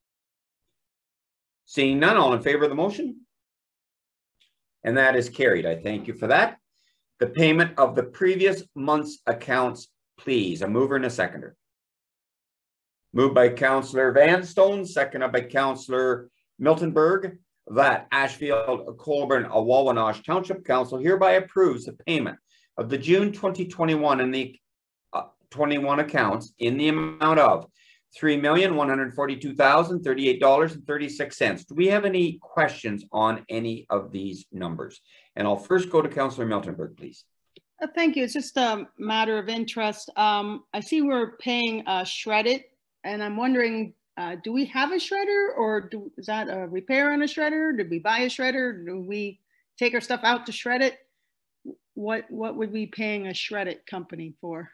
Seeing none, all in favor of the motion? And that is carried. I thank you for that. The payment of the previous month's accounts, please. A mover and a seconder. Moved by Councillor Vanstone, seconded by Councillor Miltenberg, that Ashfield-Colborne-Wawanosh Township Council hereby approves the payment of the June twenty twenty-one and the uh, twenty-one accounts in the amount of three million, one hundred forty-two thousand, thirty-eight dollars and thirty-six cents. Do we have any questions on any of these numbers? And I'll first go to Councillor Miltenberg, please. Uh, thank you. It's just a matter of interest. Um, I see we're paying uh, shredded, and I'm wondering, uh, do we have a shredder, or do, is that a repair on a shredder? Did we buy a shredder? Do we take our stuff out to shred it? What, what would we be paying a shredded company for?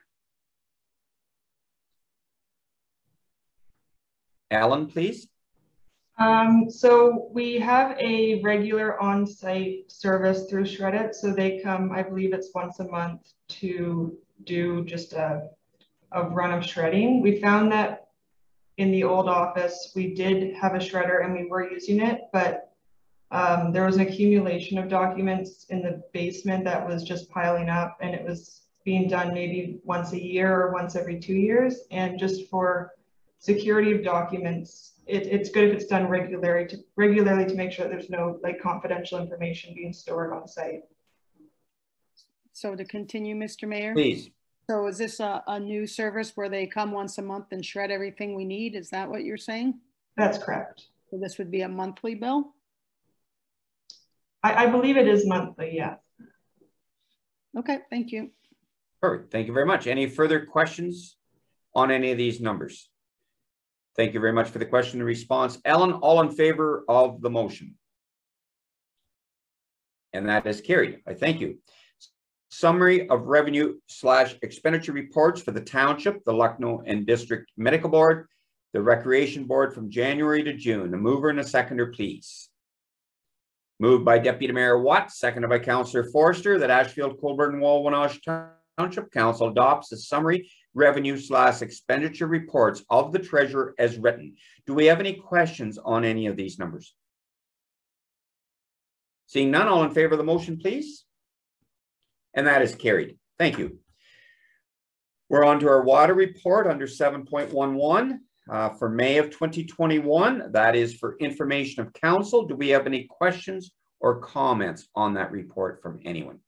Alan, please. Um, so we have a regular on-site service through Shreddit. So they come, I believe it's once a month, to do just a, a run of shredding. We found that in the old office, we did have a shredder and we were using it, but um, there was an accumulation of documents in the basement that was just piling up, and it was being done maybe once a year or once every two years. And just for security of documents, it, it's good if it's done regularly to regularly to make sure that there's no like confidential information being stored on site. So to continue, Mister Mayor? Please. So is this a, a new service where they come once a month and shred everything we need? Is that what you're saying? That's correct. So this would be a monthly bill? I, I believe it is monthly, yeah. Okay, thank you. Perfect. Thank you very much. Any further questions on any of these numbers? Thank you very much for the question and response. Ellen, all in favor of the motion? And that is carried. I thank you. Summary of revenue slash expenditure reports for the Township, the Lucknow and District Medical Board, the Recreation Board from January to June. A mover and a seconder, please. Moved by Deputy Mayor Watt, seconded by Councillor Forster, that Ashfield-Colborne-Wawanosh Township Council adopts the summary revenue slash expenditure reports of the treasurer as written. Do we have any questions on any of these numbers? Seeing none, all in favor of the motion, please. And that is carried. Thank you. We're on to our water report under seven point one one uh, for May of twenty twenty-one. That is for information of council. Do we have any questions or comments on that report from anyone?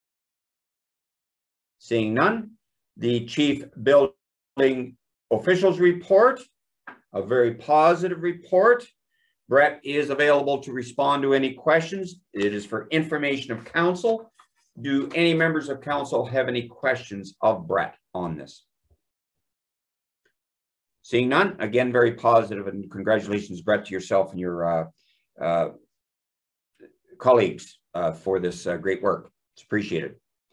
Seeing none, the Chief Building Officials report, a very positive report. Brett is available to respond to any questions. It is for information of council. Do any members of council have any questions of Brett on this? Seeing none, again, very positive, and congratulations, Brett, to yourself and your uh, uh, colleagues uh, for this uh, great work. It's appreciated.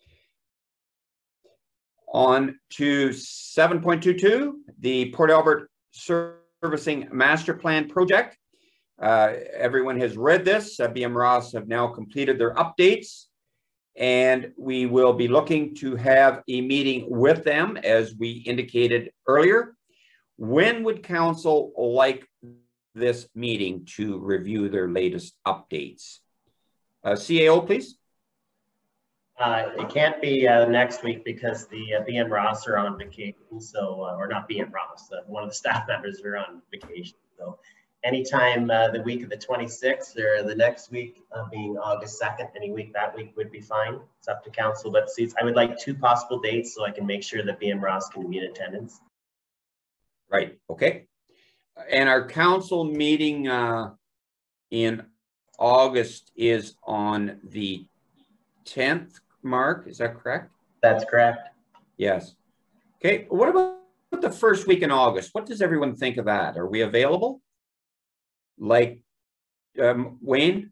On to seven point two two, the Port Albert Servicing Master Plan Project. Uh, everyone has read this. Uh, B M Ross have now completed their updates, and we will be looking to have a meeting with them, as we indicated earlier. When would council like this meeting to review their latest updates? Uh, C A O, please. Uh, it can't be uh, next week because the uh, B M Ross are on vacation, so uh, or not B M Ross, uh, one of the staff members are on vacation. So anytime uh, the week of the twenty-sixth or the next week uh, being August second, any week that week would be fine. It's up to council, but see, I would like two possible dates so I can make sure that B M Ross can be in attendance. Right, okay. And our council meeting uh, in August is on the tenth, Mark, is that correct? That's correct. Yes. Okay, what about the first week in August? What does everyone think of that? Are we available? Like, um, Wayne?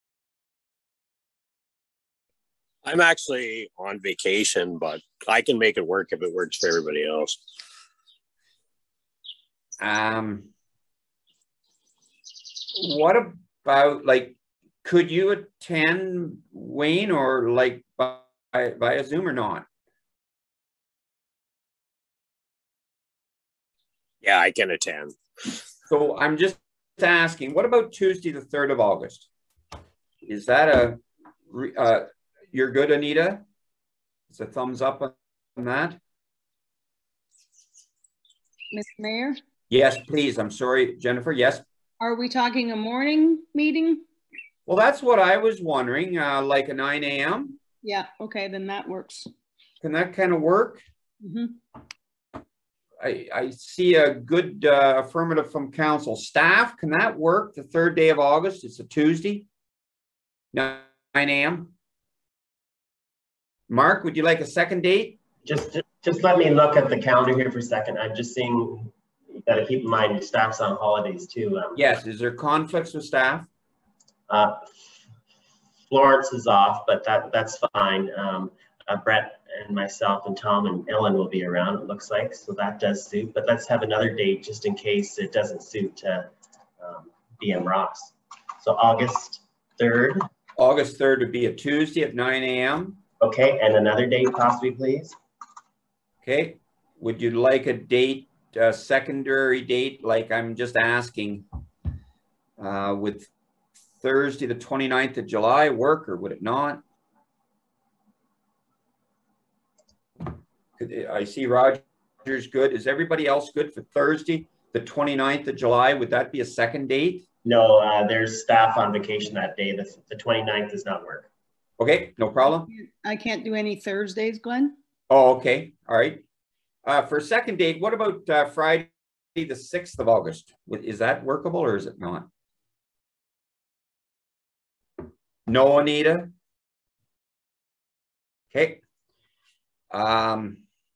I'm actually on vacation, but I can make it work if it works for everybody else. Um, what about, like, could you attend, Wayne, or like by, via Zoom or not? Yeah, I can attend. So I'm just asking, what about Tuesday, the third of August? Is that a, uh, you're good, Anita? Is a thumbs up on that? Mister Mayor? Yes, please. I'm sorry, Jennifer. Yes. Are we talking a morning meeting? Well, that's what I was wondering, uh, like a nine A M? Yeah, okay, then that works. Can that kind of work? Mm-hmm. I, I see a good uh, affirmative from council. Staff, can that work the third day of August? It's a Tuesday, nine A M Mark, would you like a second date? Just, just let me look at the calendar here for a second. I'm just seeing, you got to keep in mind staff's on holidays too. Um, yes, is there conflicts with staff? Uh, Florence is off, but that that's fine. Um, uh, Brett and myself and Tom and Ellen will be around, it looks like, so that does suit. But let's have another date just in case it doesn't suit uh, um, B M Ross. So August third. August third would be a Tuesday at nine A M Okay, and another date possibly, please. Okay, would you like a date, a secondary date, like I'm just asking, uh, with Thursday the twenty-ninth of July work, or would it not? I see Roger's good. Is everybody else good for Thursday the twenty-ninth of July? Would that be a second date? No, uh, there's staff on vacation that day. The, the twenty-ninth does not work. Okay, no problem. I can't do any Thursdays, Glenn. Oh, okay. All right. Uh, for second date, what about uh, Friday the sixth of August? Is that workable or is it not? No, Anita? Okay. Um,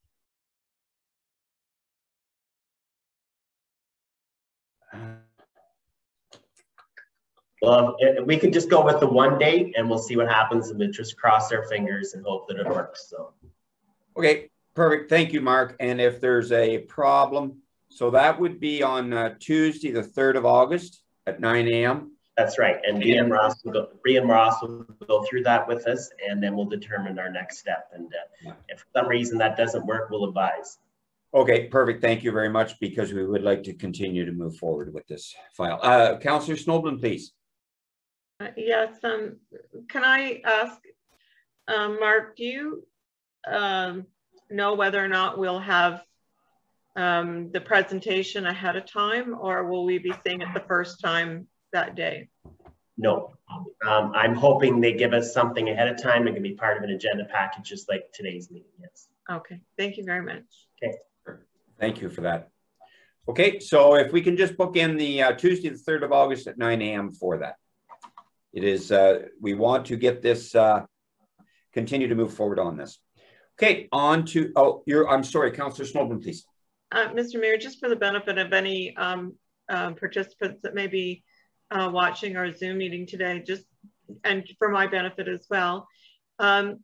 Well, it, we could just go with the one date and we'll see what happens, and we'll just cross our fingers and hope that it works. So, okay, perfect. Thank you, Mark. And if there's a problem, so that would be on uh, Tuesday, the third of August at nine A M That's right. And B M Ross will go, B M Ross will go through that with us, and then we'll determine our next step. And uh, if for some reason that doesn't work, we'll advise. Okay, perfect. Thank you very much, because we would like to continue to move forward with this file. Uh, Councillor Snowden, please. Uh, yes, um, can I ask, um, Mark, do you um, know whether or not we'll have um, the presentation ahead of time, or will we be seeing it the first time that day? No, um, I'm hoping they give us something ahead of time. It can be part of an agenda package, just like today's meeting. Yes. Okay, thank you very much. Okay. Thank you for that. Okay, so if we can just book in the uh, Tuesday, the third of August at nine A M for that. It is, uh, we want to get this, uh, continue to move forward on this. Okay, on to, oh, you're, I'm sorry, Councillor Snowden, please. Uh, Mister Mayor, just for the benefit of any um, um, participants that may be uh, watching our Zoom meeting today, just, and for my benefit as well, um,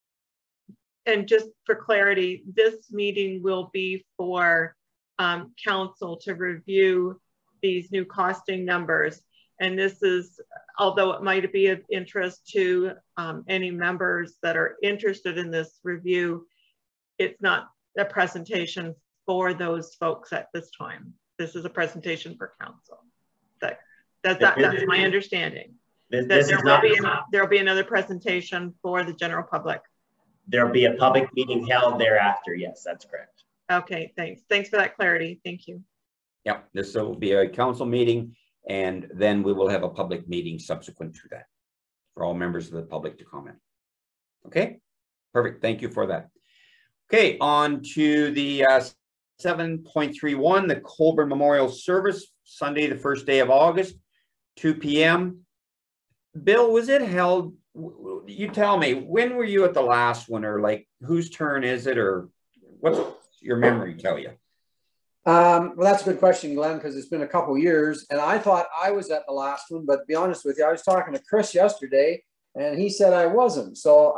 and just for clarity, this meeting will be for um, council to review these new costing numbers. And this is, although it might be of interest to um, any members that are interested in this review, it's not a presentation for those folks at this time. This is a presentation for council. That, that, that that's my understanding. This, that this there is will not, be an, there will be another presentation for the general public. There'll be a public meeting held thereafter. Yes, that's correct. Okay, thanks. Thanks for that clarity. Thank you. Yep, this will be a council meeting, and then we will have a public meeting subsequent to that for all members of the public to comment. Okay, perfect. Thank you for that. Okay, on to the uh, seven point three one, the Colborne Memorial Service, Sunday, the first day of August, two P M Bill, was it held? You tell me, when were you at the last one, or like whose turn is it, or what's your memory tell you? Um, well, that's a good question, Glenn, because it's been a couple years, and I thought I was at the last one, but to be honest with you, I was talking to Chris yesterday, and he said I wasn't, so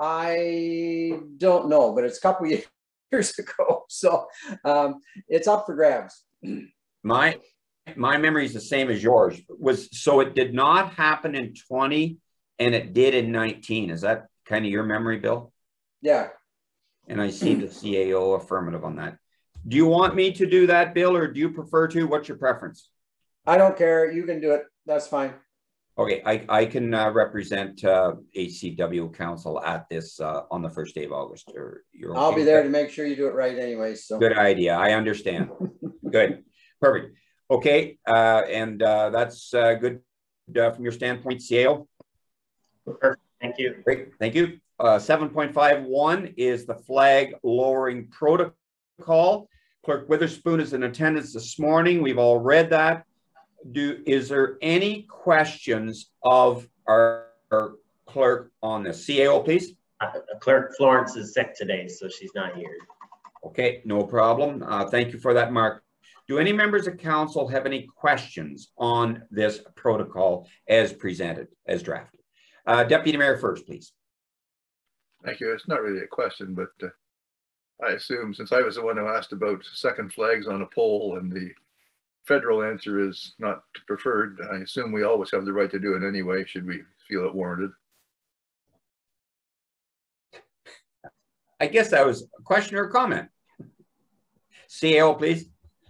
I don't know, but it's a couple years ago, so um, it's up for grabs. My my memory is the same as yours. Was so it did not happen in twenty, and it did in nineteen. Is that kind of your memory, Bill? Yeah. And I see the C A O affirmative on that. Do you want me to do that, Bill, or do you prefer to? What's your preference? I don't care. You can do it. That's fine. Okay, I, I can uh, represent uh, H C W Council at this uh, on the first day of August. Or you're okay I'll be there to make sure you do it right anyway. So good idea. I understand. Good. Perfect. Okay, uh, and uh, that's uh, good uh, from your standpoint, C A O. Perfect. Thank you. Great. Thank you. Uh, seven point five one is the flag lowering protocol. Clerk Witherspoon is in attendance this morning. We've all read that. Do, is there any questions of our, our clerk on this? C A O, please. Uh, Clerk Florence is sick today, so she's not here. Okay, no problem. Uh, thank you for that, Mark. Do any members of council have any questions on this protocol as presented, as drafted? Uh, Deputy Mayor first, please. Thank you. It's not really a question, but uh, I assume since I was the one who asked about second flags on a pole and the federal answer is not preferred, I assume we always have the right to do it anyway, should we feel it warranted. I guess that was a question or a comment. C A O, please.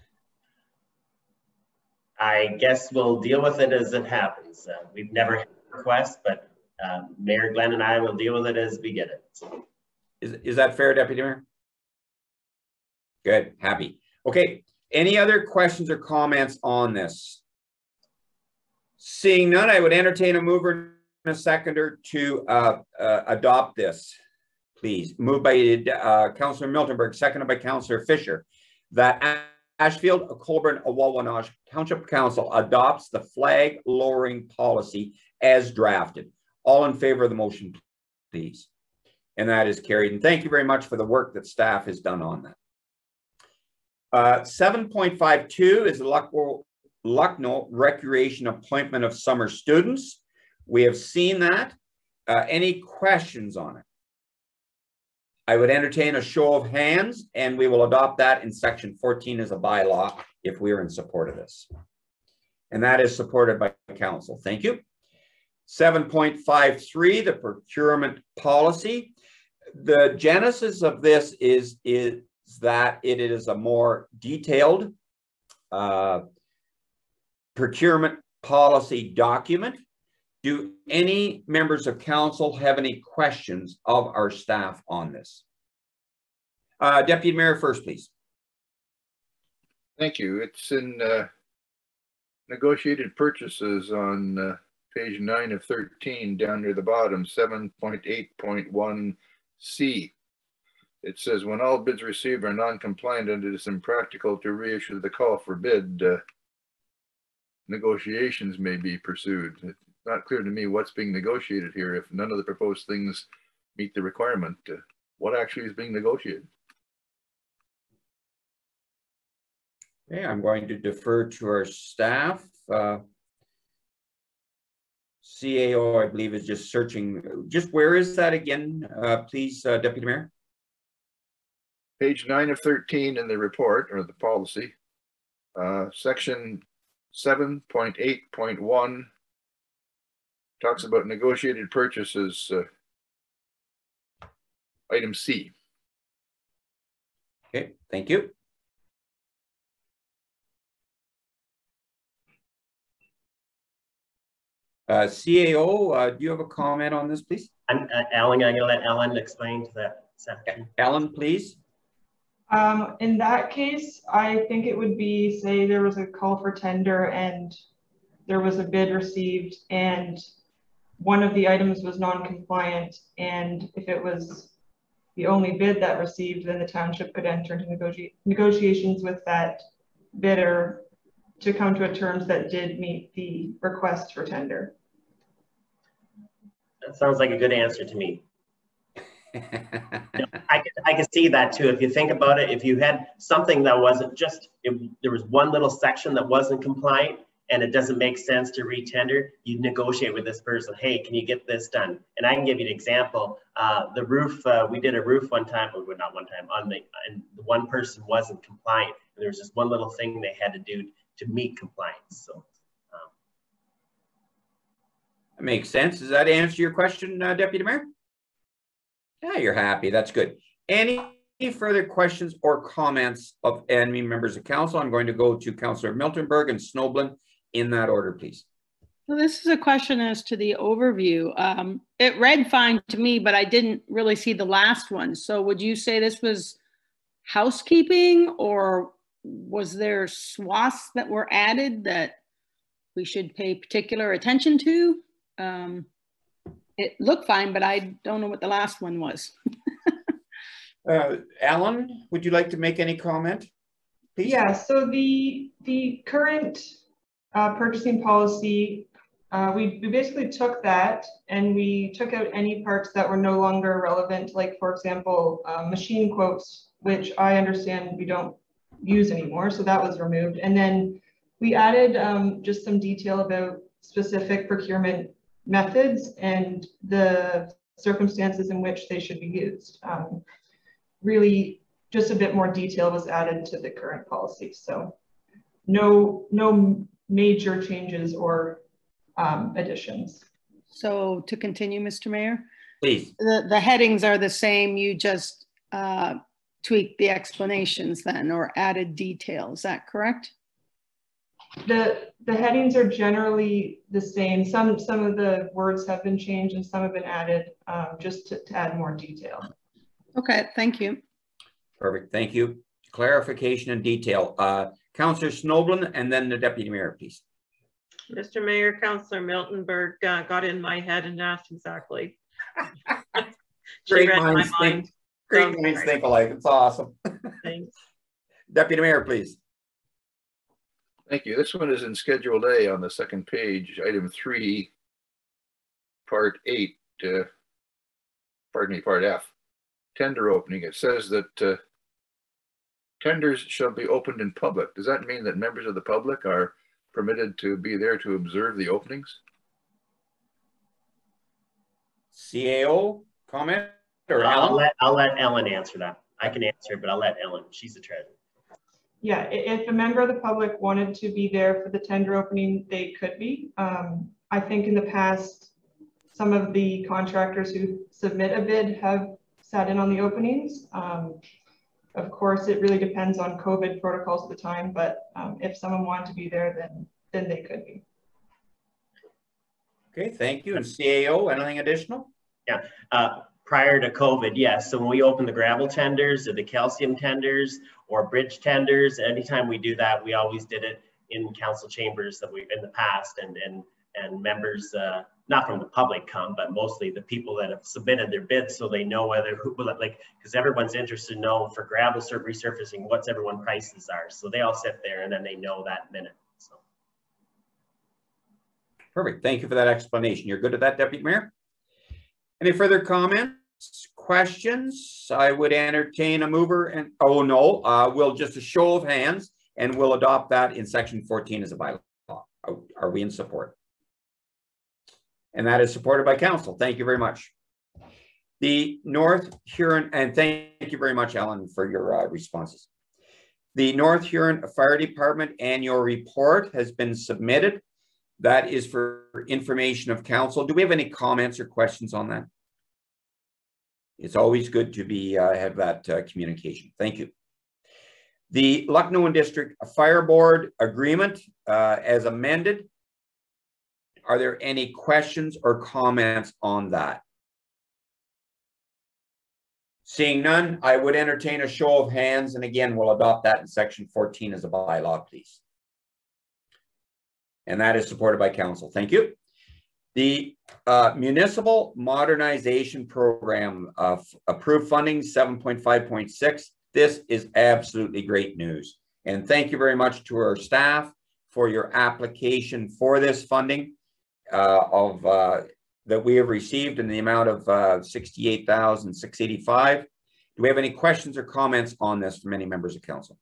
I guess we'll deal with it as it happens. Uh, we've never had a request, but uh, Mayor Glenn and I will deal with it as we get it. So. Is, is that fair, Deputy Mayor? Good, happy. Okay, any other questions or comments on this? Seeing none, I would entertain a mover and a seconder to uh, uh, adopt this, please. Moved by uh, Councillor Miltenberg, seconded by Councillor Fisher, that Ashfield-Colborne-Wawanosh Township Council adopts the flag lowering policy as drafted. All in favor of the motion, please. And that is carried. And thank you very much for the work that staff has done on that. Uh, seven point five two is the Lucknow, Lucknow Recreation Appointment of Summer Students. We have seen that. Uh, any questions on it? I would entertain a show of hands, and we will adopt that in section fourteen as a bylaw if we are in support of this. And that is supported by council. Thank you. seven point five three, the procurement policy. The genesis of this is, is that it is a more detailed uh, procurement policy document. Do any members of council have any questions of our staff on this? Uh, Deputy Mayor first, please. Thank you. It's in uh, negotiated purchases on uh, page nine of thirteen down near the bottom, seven point eight point one C. It says when all bids received are non-compliant and it is impractical to reissue the call for bid, uh, negotiations may be pursued. It's not clear to me what's being negotiated here. If none of the proposed things meet the requirement, uh, what actually is being negotiated? Okay, I'm going to defer to our staff. Uh, C A O, I believe, is just searching. Just where is that again, uh, please, uh, Deputy Mayor? Page nine of thirteen in the report or the policy, uh, section seven point eight point one talks about negotiated purchases, uh, item C. Okay, thank you. Uh, C A O, uh, do you have a comment on this, please? I'm, uh, Alan, I'm going to let Ellen explain to that section. Alan, please. Um, in that case, I think it would be, say there was a call for tender and there was a bid received and one of the items was non-compliant, and if it was the only bid that received, then the township could enter into negoti negotiations with that bidder to come to a terms that did meet the request for tender. That sounds like a good answer to me. You know, I, could, I could see that too. If you think about it, if you had something that wasn't just, if there was one little section that wasn't compliant and it doesn't make sense to re-tender, you negotiate with this person. Hey, can you get this done? And I can give you an example. Uh, the roof, uh, we did a roof one time, or not one time, on the, and the one person wasn't compliant. And there was just one little thing they had to do to meet compliance. So um. That makes sense. Does that answer your question, uh, Deputy Mayor? Yeah, you're happy. That's good. Any further questions or comments of any members of council? I'm going to go to Councillor Miltenberg and Snoblin in that order, please. Well, this is a question as to the overview. Um, it read fine to me, but I didn't really see the last one. So would you say this was housekeeping, or was there swaths that were added that we should pay particular attention to? Um, it looked fine, but I don't know what the last one was. uh, Alan, would you like to make any comment? please? Yeah, so the, the current uh, purchasing policy, uh, we, we basically took that and we took out any parts that were no longer relevant, like for example, uh, machine quotes, which I understand we don't use anymore, so that was removed. And then we added um, just some detail about specific procurement methods and the circumstances in which they should be used. Um, really, just a bit more detail was added to the current policy. So no, no major changes or um, additions. So to continue, Mister Mayor? Please. The, the headings are the same, you just uh, tweaked the explanations then or added detail, is that correct? The, the headings are generally the same. Some, some of the words have been changed and some have been added um, just to, to add more detail. Okay, thank you. Perfect, thank you. Clarification and detail. Uh, Councillor Snoblin and then the Deputy Mayor, please. Mister Mayor, Councillor Miltenberg uh, got in my head and asked exactly. Great minds think, great minds think alike. It's awesome. Thanks. Deputy Mayor, please. Thank you. This one is in Schedule A on the second page, item three, part eight, uh, pardon me, part F, tender opening. It says that uh, tenders shall be opened in public. Does that mean that members of the public are permitted to be there to observe the openings? C A O comment? Or I'll Ellen? let, I'll let Ellen answer that. I can answer it, but I'll let Ellen, she's the treasurer. Yeah, if a member of the public wanted to be there for the tender opening, they could be. Um, I think in the past, some of the contractors who submit a bid have sat in on the openings. Um, of course, it really depends on COVID protocols at the time, but um, if someone wanted to be there, then, then they could be. Okay, thank you. And C A O, anything additional? Yeah, uh, prior to COVID, yes. So when we open the gravel tenders or the calcium tenders or bridge tenders, anytime we do that, we always did it in council chambers that we've in the past, and and and members, uh, not from the public come, but mostly the people that have submitted their bids, so they know whether who like because everyone's interested to know for gravel resurfacing what's everyone prices are. So they all sit there and then they know that minute. So. Perfect. Thank you for that explanation. You're good at that, Deputy Mayor? Any further comments, questions? I would entertain a mover and, oh no, uh, we'll just a show of hands and we'll adopt that in section fourteen as a bylaw. Are, are we in support? And that is supported by council. Thank you very much. The North Huron, and thank you very much, Ellen, for your uh, responses. The North Huron Fire Department annual report has been submitted. That is for information of council. Do we have any comments or questions on that? It's always good to be uh, have that uh, communication. Thank you. The Lucknow District Fire Board agreement uh, as amended. Are there any questions or comments on that? Seeing none, I would entertain a show of hands, and again, we'll adopt that in section fourteen as a bylaw, please. And that is supported by council. Thank you. The uh, Municipal Modernization Program of approved funding seven point five point six. This is absolutely great news. And thank you very much to our staff for your application for this funding uh, of uh, that we have received in the amount of uh, sixty-eight thousand six hundred eighty-five dollars. Do we have any questions or comments on this from any members of council?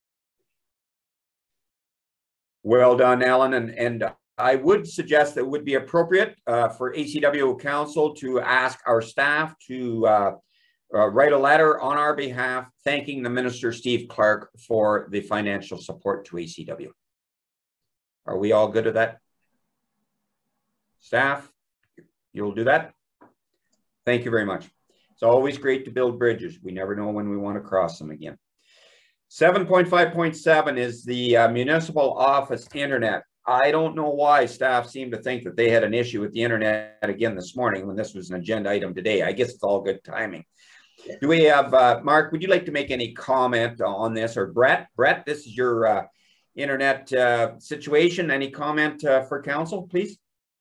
Well done, Alan. And, and I would suggest that it would be appropriate uh, for A C W Council to ask our staff to uh, uh, write a letter on our behalf thanking the Minister, Steve Clark, for the financial support to A C W. Are we all good at that? Staff, you'll do that? Thank you very much. It's always great to build bridges. We never know when we want to cross them again. seven point five point seven is the uh, municipal office internet. I don't know why staff seem to think that they had an issue with the internet again this morning when this was an agenda item today. I guess it's all good timing. Do we have, uh, Mark, would you like to make any comment on this? Or Brett? Brett, this is your uh, internet uh, situation. Any comment uh, for council, please?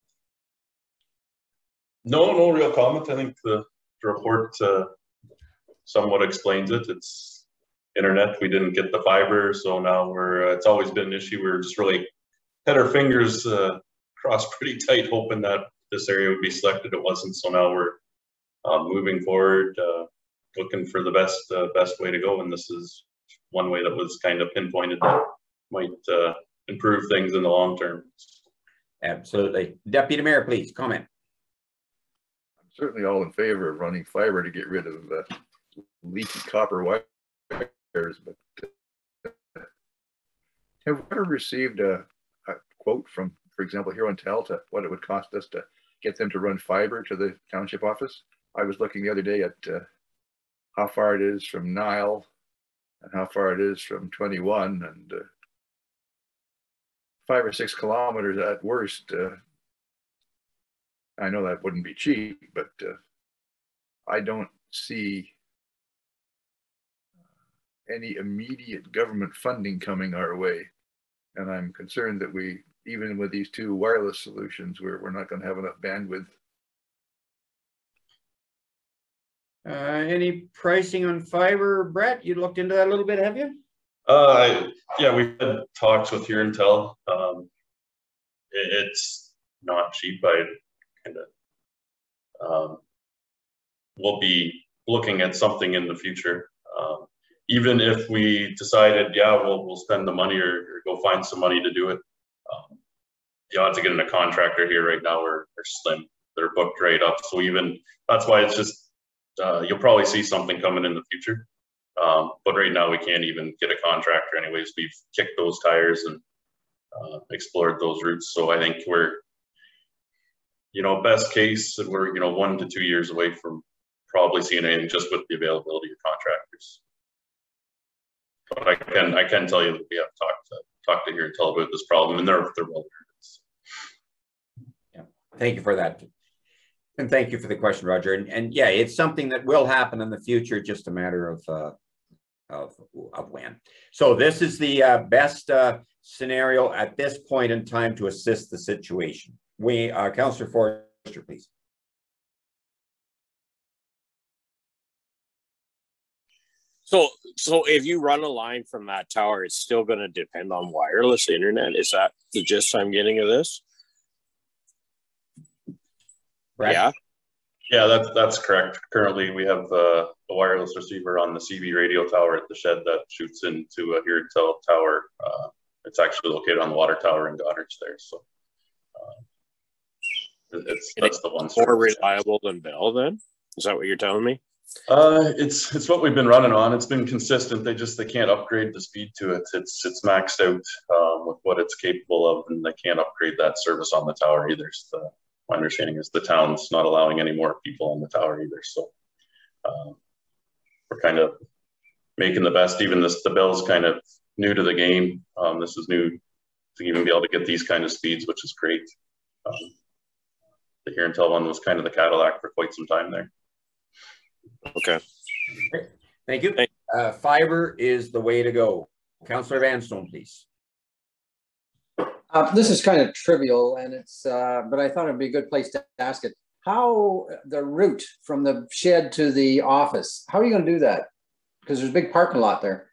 No, no real comment. I think the, the report uh, somewhat explains it. It's internet. We didn't get the fiber, so now we're, uh, it's always been an issue. We're just really had our fingers uh, crossed pretty tight, hoping that this area would be selected. It wasn't, so now we're uh, moving forward, uh, looking for the best uh, best way to go, and this is one way that was kind of pinpointed that might uh, improve things in the long term. Absolutely. Deputy Mayor, please comment. I'm certainly all in favor of running fiber to get rid of uh, leaky copper wires, but uh, have we ever received a, a quote from, for example, here on Telta, what it would cost us to get them to run fiber to the township office? I was looking the other day at uh, how far it is from Nile and how far it is from twenty-one, and uh, five or six kilometers at worst. Uh, I know that wouldn't be cheap, but uh, I don't see any immediate government funding coming our way. And I'm concerned that we, even with these two wireless solutions, we're, we're not going to have enough bandwidth. Uh, any pricing on fiber, Brett? You looked into that a little bit, have you? Uh, yeah, we've had talks with Here and Tell. Um, it, it's not cheap. I kind of um, we'll be looking at something in the future. Um, even if we decided, yeah, we'll we'll spend the money or, or go find some money to do it. Um, the odds of getting a contractor here right now are, are slim. They're booked right up. So even that's why it's just uh, you'll probably see something coming in the future. Um, but right now we can't even get a contractor anyways. We've kicked those tires and uh, explored those routes. So I think we're, you know, best case, we're, you know, one to two years away from probably seeing anything just with the availability of contractors. But I can, I can tell you that we have talked to, talked to Here and Tell about this problem, and they're, they're well aware. Yeah, thank you for that. And thank you for the question, Roger. And, and yeah, it's something that will happen in the future, just a matter of, uh, of, of when. So this is the uh, best uh, scenario at this point in time to assist the situation. We, uh, Councillor Forster, please. So, so if you run a line from that tower, it's still going to depend on wireless internet. Is that the gist I'm getting of this? Right. Yeah. Yeah, that's that's correct. Currently, we have uh, a wireless receiver on the C B radio tower at the shed that shoots into a Here and Tell tower. Uh, it's actually located on the water tower in Goddard's there. So uh, it's and that's it's the one. More reliable than Bell, then? Is that what you're telling me? Uh, it's it's what we've been running on. It's been consistent. They just they can't upgrade the speed to it. It's it's maxed out um, with what it's capable of, and they can't upgrade that service on the tower either. So my understanding is the town's not allowing any more people on the tower either. So um, we're kind of making the best. Even this, the Bell's kind of new to the game. Um, this is new to even be able to get these kind of speeds, which is great. Um, the Here and Tell one was kind of the Cadillac for quite some time there. Okay. Thank you. Uh, fiber is the way to go. Councillor Vanstone, please. Uh, this is kind of trivial, and it's, uh, but I thought it'd be a good place to ask it. How the route from the shed to the office, how are you going to do that? Because there's a big parking lot there.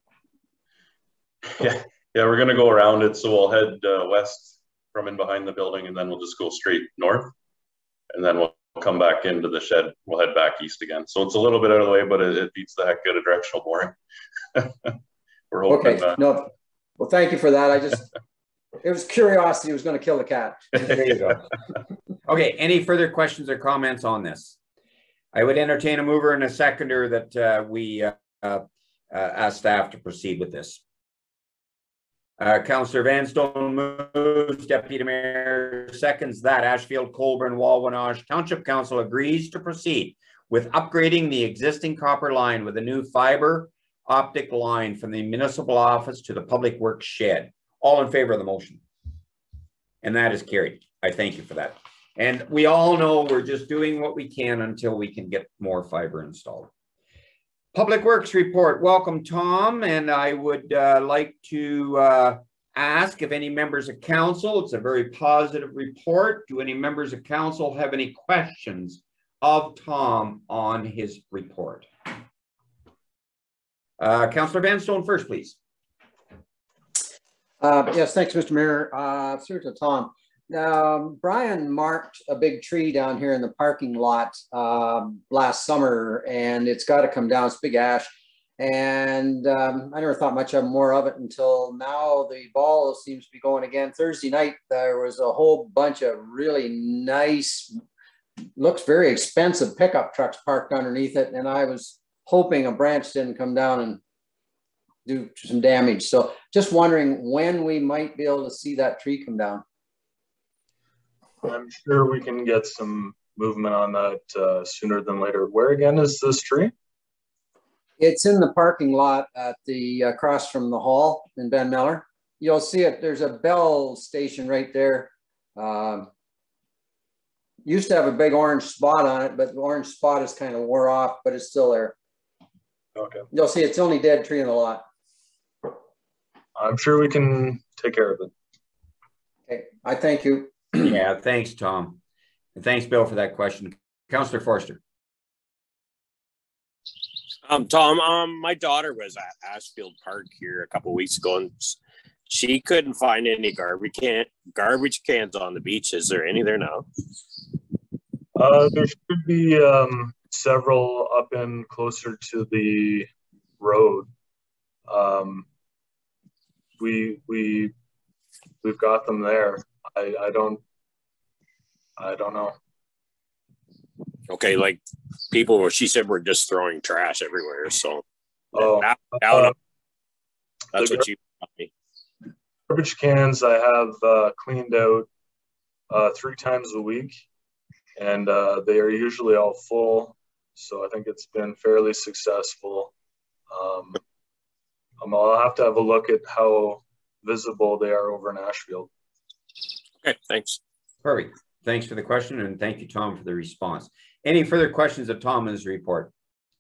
Yeah, yeah, we're going to go around it. So we'll head uh, west from in behind the building, and then we'll just go straight north, and then we'll come back into the shed. We'll head back east again. So it's a little bit out of the way, but it, it beats the heck out of directional boring. We're hoping. Okay. That. No. Well, thank you for that. I just. It was curiosity was going to kill the cat. There you go. Okay, any further questions or comments on this? I would entertain a mover and a seconder that uh, we uh, uh, ask staff to proceed with this. Uh, Councillor Vanstone moves, Deputy Mayor seconds that. Ashfield-Colborne-Wawanosh Township Council agrees to proceed with upgrading the existing copper line with a new fiber optic line from the municipal office to the public works shed. All in favor of the motion? And that is carried. I thank you for that. And we all know we're just doing what we can until we can get more fiber installed. Public Works report. Welcome, Tom. And I would uh, like to uh, ask if any members of council, it's a very positive report. Do any members of council have any questions of Tom on his report? Uh, Councillor Vanstone first, please. Uh, yes, thanks, Mister Mayor. Uh, through to Tom. Um, Brian marked a big tree down here in the parking lot um, last summer, and it's got to come down. It's big ash, and um, I never thought much of more of it until now. The ball seems to be going again. Thursday night, there was a whole bunch of really nice, looks very expensive pickup trucks parked underneath it, and I was hoping a branch didn't come down and do some damage. So just wondering when we might be able to see that tree come down. I'm sure we can get some movement on that uh, sooner than later. Where again is this tree? It's in the parking lot at the uh, across from the hall in Ben Miller. You'll see it. There's a bell station right there. Um, used to have a big orange spot on it, but the orange spot is kind of wore off, but it's still there. Okay. You'll see it's the only dead tree in the lot. I'm sure we can take care of it. Okay, I thank you. Yeah, thanks, Tom. And thanks, Bill, for that question. Councillor Forster. Um, Tom, um, my daughter was at Ashfield Park here a couple of weeks ago, and she couldn't find any garbage can garbage cans on the beach. Is there any there now? Uh, there should be um, several up and closer to the road. Um, we we we've got them there. I, I don't I don't know. Okay, like people were, she said we're just throwing trash everywhere. So oh, that, down, uh, that's what you taught me. Garbage cans I have uh, cleaned out uh, three times a week, and uh, they are usually all full. So I think it's been fairly successful. Um, I'll have to have a look at how visible they are over in Ashfield. Okay, thanks. Perfect. Thanks for the question, and thank you, Tom, for the response. Any further questions of Tom in his report?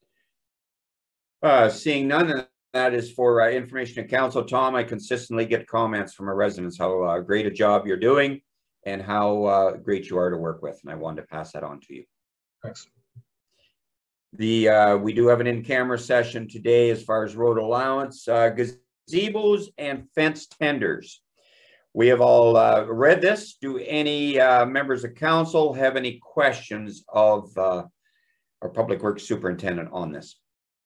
Uh, seeing none, and that is for uh, information to council. Tom, I consistently get comments from our residents how uh, great a job you're doing and how uh, great you are to work with, and I wanted to pass that on to you. Thanks. The uh, we do have an in-camera session today as far as road allowance, uh, gazebos, and fence tenders. We have all uh, read this. Do any uh, members of council have any questions of uh, our Public Works Superintendent on this?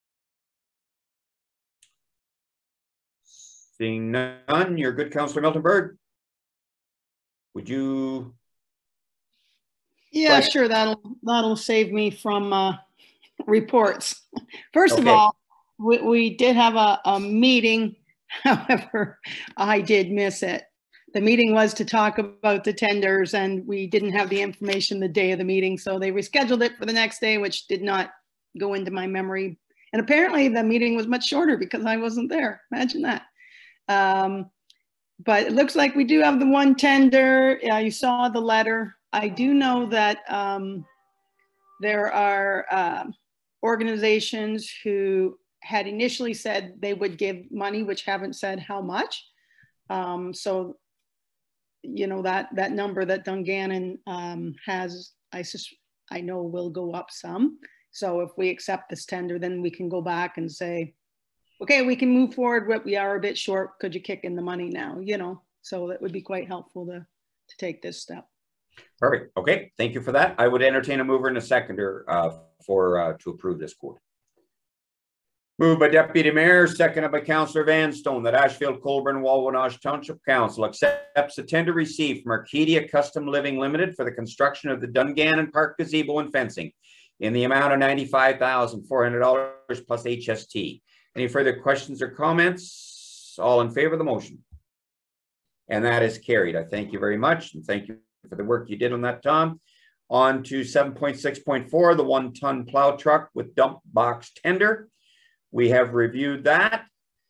Seeing none, you're good, Councillor Milton Berg. Would you? Yeah, like... sure. That'll that'll save me from uh, reports. First okay. of all, we, we did have a, a meeting. However, I did miss it. The meeting was to talk about the tenders, and we didn't have the information the day of the meeting, so they rescheduled it for the next day, which did not go into my memory. And apparently the meeting was much shorter because I wasn't there. Imagine that. Um, but it looks like we do have the one tender. Uh, you saw the letter. I do know that um, there are uh, organizations who had initially said they would give money, which haven't said how much. Um, so you know, that that number that Dungannon um, has, I sus I know will go up some. So if we accept this tender, then we can go back and say, okay, we can move forward, but we are a bit short. Could you kick in the money now? You know, so that would be quite helpful to, to take this step. Perfect. Okay, thank you for that. I would entertain a mover and a seconder uh, for uh, to approve this quote. Moved by Deputy Mayor, seconded by Councillor Vanstone, that Ashfield-Colborne-Wawanosh Township Council accepts a tender received from Arcadia Custom Living Limited for the construction of the Dungannon Park gazebo and fencing in the amount of ninety-five thousand four hundred dollars plus H S T. Any further questions or comments? All in favor of the motion? And that is carried. I thank you very much, and thank you for the work you did on that, Tom. On to seven point six point four, the one-ton plow truck with dump box tender. We have reviewed that.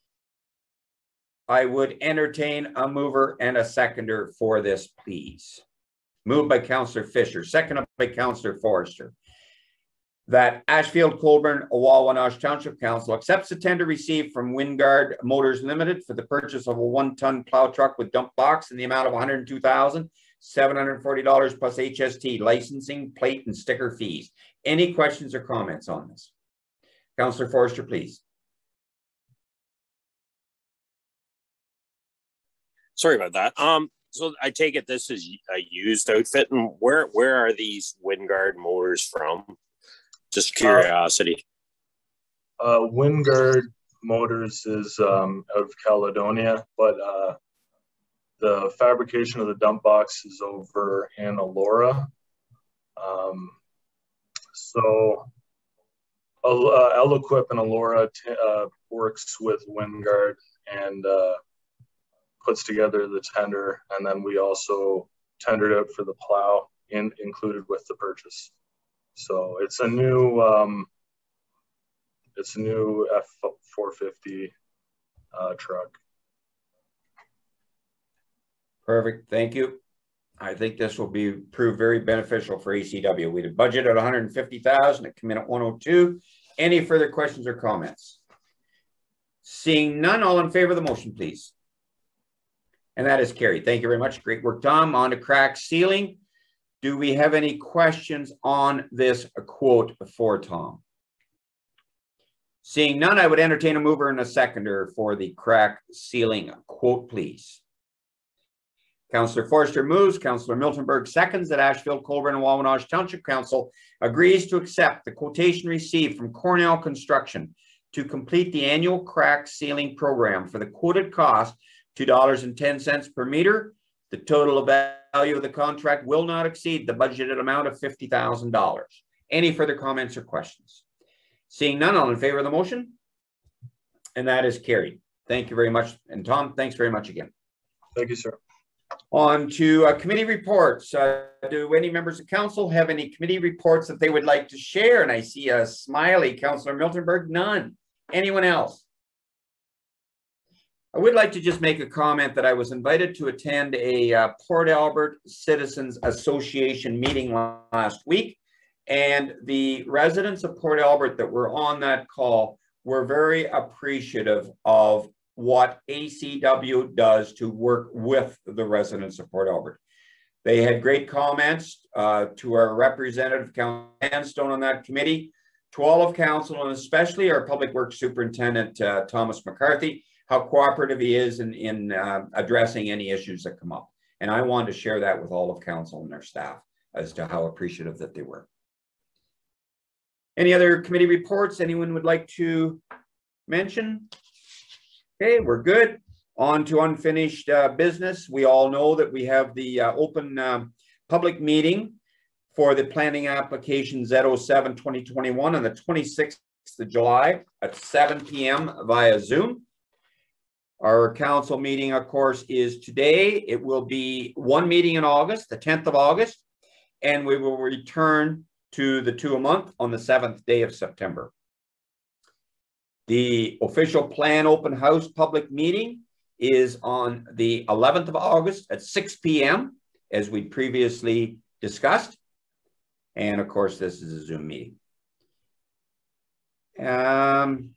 I would entertain a mover and a seconder for this, please. Moved by Councillor Fisher, seconded by Councillor Forster. That Ashfield-Colborne-Wawanosh Township Council accepts the tender received from Wingard Motors Limited for the purchase of a one-ton plow truck with dump box in the amount of one hundred two thousand seven hundred forty dollars plus H S T, licensing, plate, and sticker fees. Any questions or comments on this? Councillor Forster, please. Sorry about that. Um, so I take it this is a used outfit, and where where are these Wingard motors from? Just curiosity. Uh, uh, Wingard Motors is um, out of Caledonia, but uh, the fabrication of the dump box is over in Elora. Um, so uh, Eloquip and Elora t uh, works with Wingard and uh, puts together the tender, and then we also tendered out for the plow in, included with the purchase. So it's a new um, it's a new F four fifty uh, truck. Perfect, thank you. I think this will be prove very beneficial for A C W. We had budgeted one hundred fifty thousand, it came in at one oh two. Any further questions or comments? Seeing none, all in favor of the motion, please. And that is carried. Thank you very much. Great work, Tom. On to crack ceiling. Do we have any questions on this quote for Tom? Seeing none, I would entertain a mover and a seconder for the crack ceiling quote, please. Councillor Forster moves, Councillor Miltenberg seconds that Ashfield-Colborne-Wawanosh Township Council agrees to accept the quotation received from Cornell Construction to complete the annual crack ceiling program for the quoted cost, two dollars and ten cents per meter. The total value of the contract will not exceed the budgeted amount of fifty thousand dollars. Any further comments or questions? Seeing none, all in favor of the motion? And that is carried. Thank you very much. And Tom, thanks very much again. Thank you, sir. On to uh, committee reports. Uh, do any members of council have any committee reports that they would like to share? And I see a smiley, Councillor Miltenberg, none. Anyone else? I would like to just make a comment that I was invited to attend a uh, Port Albert Citizens Association meeting last week. And the residents of Port Albert that were on that call were very appreciative of what A C W does to work with the residents of Port Albert. They had great comments uh, to our representative, Councillor Sandstone, on that committee, to all of council, and especially our Public Works Superintendent, uh, Thomas McCarthy, how cooperative he is in, in uh, addressing any issues that come up. And I wanted to share that with all of council and their staff as to how appreciative that they were. Any other committee reports anyone would like to mention? Okay, we're good. On to unfinished uh, business. We all know that we have the uh, open uh, public meeting for the planning application Z oh seven twenty twenty-one on the twenty-sixth of July at seven p m via Zoom. Our council meeting, of course, is today. It will be one meeting in August, the tenth of August, and we will return to the two a month on the seventh day of September. The official plan open house public meeting is on the eleventh of August at six p m as we previously discussed. And of course, this is a Zoom meeting. Um,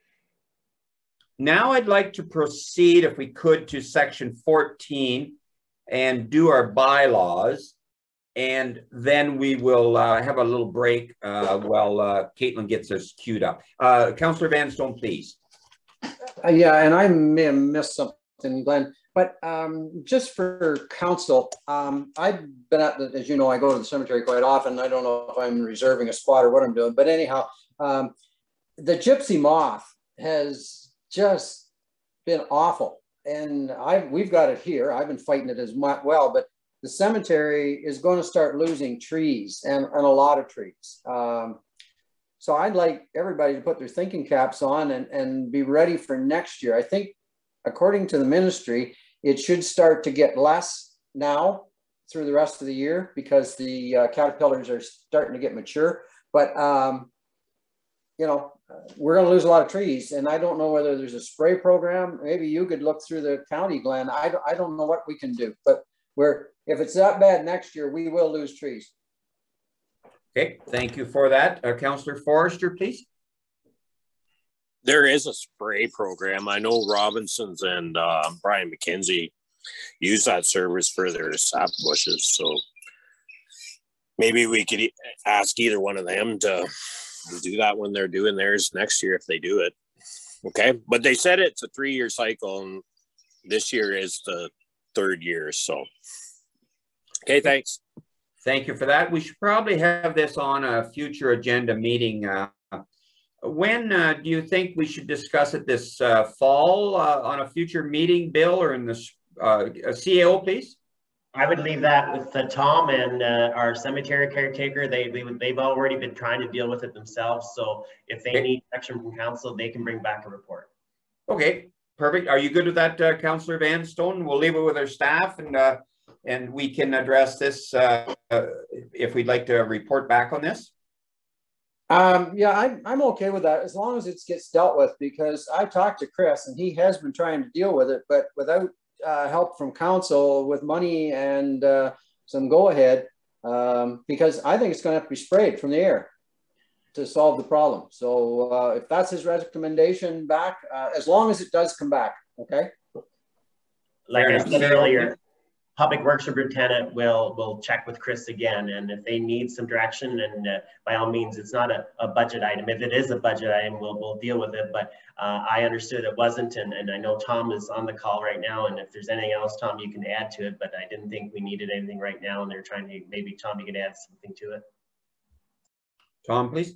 now I'd like to proceed, if we could, to section fourteen and do our bylaws. And then we will uh, have a little break uh, while uh, Caitlin gets us queued up. Uh, Councillor Vanstone, please. Uh, yeah, and I may have missed something, Glenn, but um, just for council, um, I've been at the, as you know, I go to the cemetery quite often. I don't know if I'm reserving a spot or what I'm doing, but anyhow, um, the gypsy moth has just been awful. And I've, we've got it here. I've been fighting it as well, but the cemetery is going to start losing trees and, and a lot of trees. Um, so I'd like everybody to put their thinking caps on and, and be ready for next year. I think, according to the ministry, it should start to get less now through the rest of the year because the uh, caterpillars are starting to get mature. But, um, you know, we're going to lose a lot of trees. And I don't know whether there's a spray program. Maybe you could look through the county, Glenn. I, I don't know what we can do. But we're, if it's that bad next year, we will lose trees. Okay, thank you for that. Uh, Councillor Forrester, please. There is a spray program. I know Robinson's and uh, Brian McKenzie use that service for their sap bushes. So maybe we could ask either one of them to do that when they're doing theirs next year if they do it. Okay, but they said it's a three-year cycle, and this year is the third year. So, okay, thanks. Thank you for that. We should probably have this on a future agenda meeting. Uh, when uh, do you think we should discuss it this uh, fall uh, on a future meeting, Bill, or in this uh, C A O, please? I would leave that with uh, Tom and uh, our cemetery caretaker. They, they, they've already been trying to deal with it themselves. So if they okay. need action from council, they can bring back a report. Okay, perfect. Are you good with that, uh, Councillor Van Stone? We'll leave it with our staff, and uh, and we can address this uh, uh, if we'd like to report back on this. Um, yeah, I'm, I'm okay with that as long as it gets dealt with, because I talked to Chris and he has been trying to deal with it, but without uh, help from council with money and uh, some go ahead, um, because I think it's going to have to be sprayed from the air to solve the problem. So uh, if that's his recommendation back, uh, as long as it does come back, okay? Like I said earlier, Public Works Superintendent will will check with Chris again, and if they need some direction, and uh, by all means, it's not a, a budget item. If it is a budget item, we'll we'll deal with it. But uh, I understood it wasn't, and, and I know Tom is on the call right now. And if there's anything else, Tom, you can add to it. But I didn't think we needed anything right now, and they're trying to maybe Tom, you can add something to it. Tom, please.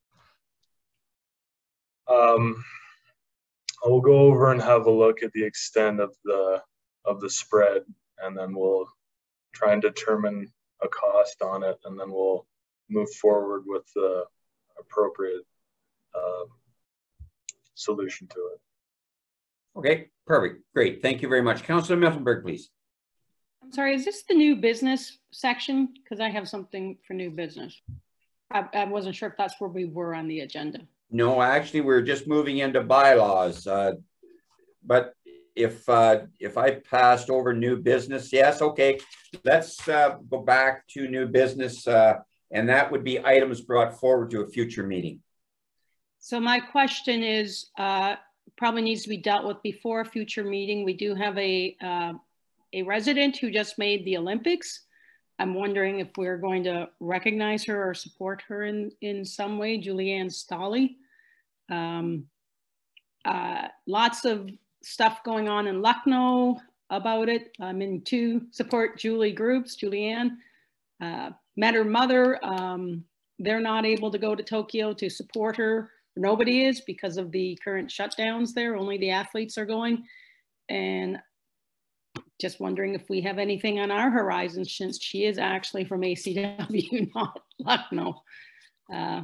Um, I will go over and have a look at the extent of the of the spread, and then we'll try and determine a cost on it, and then we'll move forward with the appropriate um, solution to it. Okay, perfect, great. Thank you very much. Councillor Miltenberg, please. I'm sorry, is this the new business section? Because I have something for new business. I, I wasn't sure if that's where we were on the agenda. No, actually, we're just moving into bylaws. Uh, but if uh, if I passed over new business, yes, okay. Let's uh, go back to new business, uh, and that would be items brought forward to a future meeting. So my question is, uh, probably needs to be dealt with before a future meeting. We do have a uh, a resident who just made the Olympics. I'm wondering if we're going to recognize her or support her in, in some way, Julianne Stolley. Um, uh, lots of stuff going on in Lucknow about it. I'm in two support Julie groups, Julianne. Uh, met her mother. Um, they're not able to go to Tokyo to support her. Nobody is because of the current shutdowns there. Only the athletes are going. And just wondering if we have anything on our horizon, since she is actually from A C W, not Lucknow. Uh,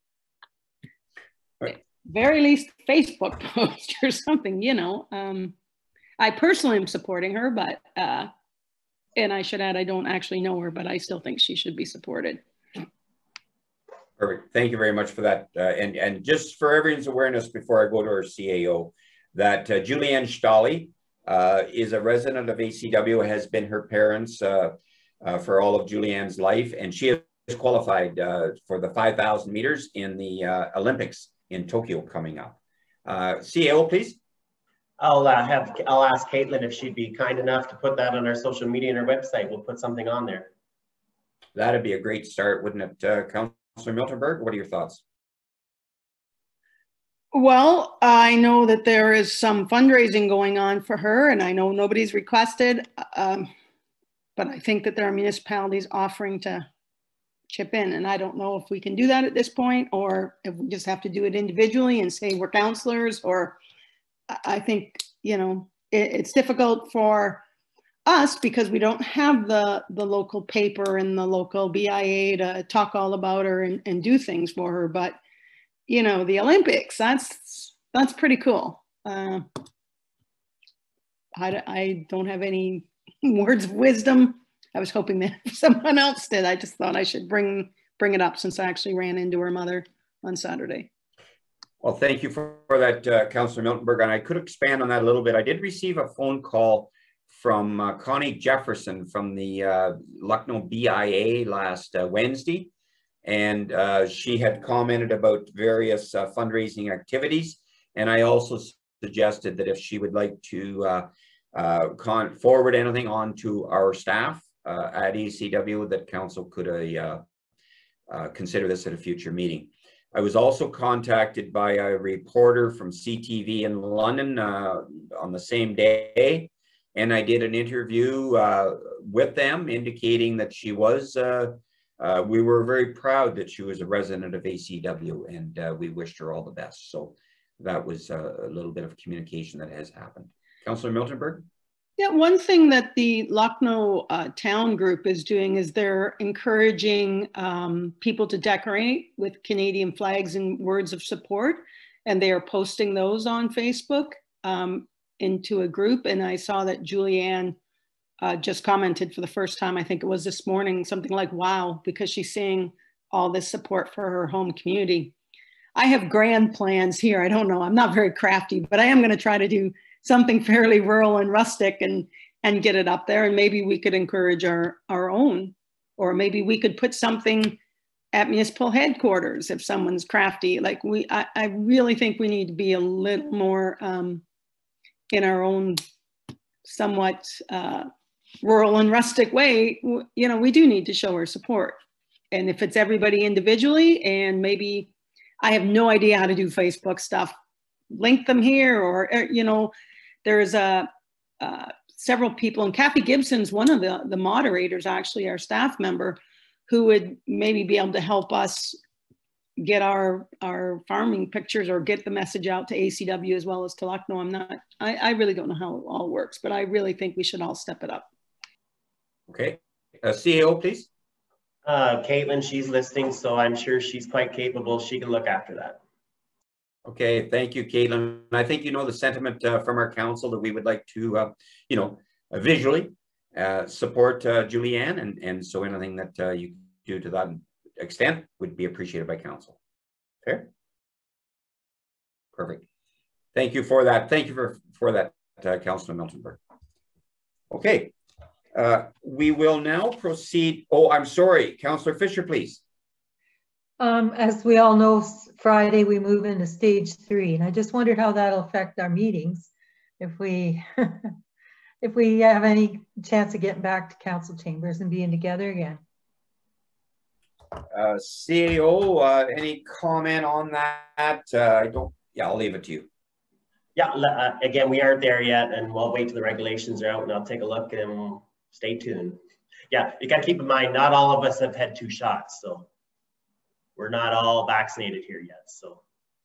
right. Very least Facebook post or something, you know. Um, I personally am supporting her, but, uh, and I should add, I don't actually know her, but I still think she should be supported. Perfect. Thank you very much for that. Uh, and, and just for everyone's awareness before I go to our C A O, that uh, Julianne Stolley uh, is a resident of A C W, has been her parents uh, uh, for all of Julianne's life, and she is qualified uh, for the five thousand meters in the uh, Olympics in Tokyo coming up. Uh, C A O, please. I'll uh, have, I'll ask Caitlin if she'd be kind enough to put that on our social media and our website. We'll put something on there. That'd be a great start, wouldn't it, uh, Councillor Miltenberg? What are your thoughts? Well, I know that there is some fundraising going on for her, and I know nobody's requested, um, but I think that there are municipalities offering to chip in, and I don't know if we can do that at this point, or if we just have to do it individually and say we're counselors, or I think, you know, it, it's difficult for us because we don't have the, the local paper and the local B I A to talk all about her and, and do things for her. But, you know, the Olympics, that's, that's pretty cool. Uh, I, I don't have any words of wisdom. I was hoping that someone else did. I just thought I should bring, bring it up since I actually ran into her mother on Saturday. Well, thank you for, for that, uh, Councillor Miltenberg. And I could expand on that a little bit. I did receive a phone call from uh, Connie Jefferson from the uh, Lucknow B I A last uh, Wednesday. And uh, she had commented about various uh, fundraising activities. And I also suggested that if she would like to uh, uh, con forward anything on to our staff uh, at A C W, that council could uh, uh, consider this at a future meeting. I was also contacted by a reporter from C T V in London uh, on the same day, and I did an interview uh, with them indicating that she was, uh, uh, we were very proud that she was a resident of A C W, and uh, we wished her all the best. So that was a, a little bit of communication that has happened. Councillor Miltenberg? Yeah, one thing that the Lucknow uh, town group is doing is they're encouraging um, people to decorate with Canadian flags and words of support, and they are posting those on Facebook um, into a group. And I saw that Julianne uh, just commented for the first time, I think it was this morning, something like, wow, because she's seeing all this support for her home community. I have grand plans here. I don't know, I'm not very crafty, but I am going to try to do something fairly rural and rustic and and get it up there. And maybe we could encourage our our own, or maybe we could put something at municipal headquarters if someone's crafty. Like we, I, I really think we need to be a little more um, in our own somewhat uh, rural and rustic way. You know, we do need to show our support. And if it's everybody individually, and maybe I have no idea how to do Facebook stuff, link them here, or, you know, there's a, uh, several people, and Kathy Gibson's one of the, the moderators, actually our staff member, who would maybe be able to help us get our, our farming pictures or get the message out to A C W as well as to Lucknow. I'm not, I, I really don't know how it all works, but I really think we should all step it up. Okay, uh, C A O, please. Uh, Caitlin, she's listening, so I'm sure she's quite capable. She can look after that. Okay, thank you, Caitlin. I think you know the sentiment uh, from our council that we would like to, uh, you know, uh, visually uh, support uh, Julianne, and, and so anything that uh, you do to that extent would be appreciated by council. Fair? Perfect. Thank you for that. Thank you for, for that, uh, Councillor Miltenberg. Okay, uh, we will now proceed. Oh, I'm sorry, Councillor Fisher, please. Um, as we all know, Friday we move into stage three, and I just wondered how that'll affect our meetings if we if we have any chance of getting back to council chambers and being together again. Uh, C A O, uh, any comment on that? Uh, I don't. Yeah, I'll leave it to you. Yeah, uh, again, we aren't there yet, and we'll wait till the regulations are out, and I'll take a look and stay tuned. Yeah, you got to keep in mind, not all of us have had two shots, so we're not all vaccinated here yet. So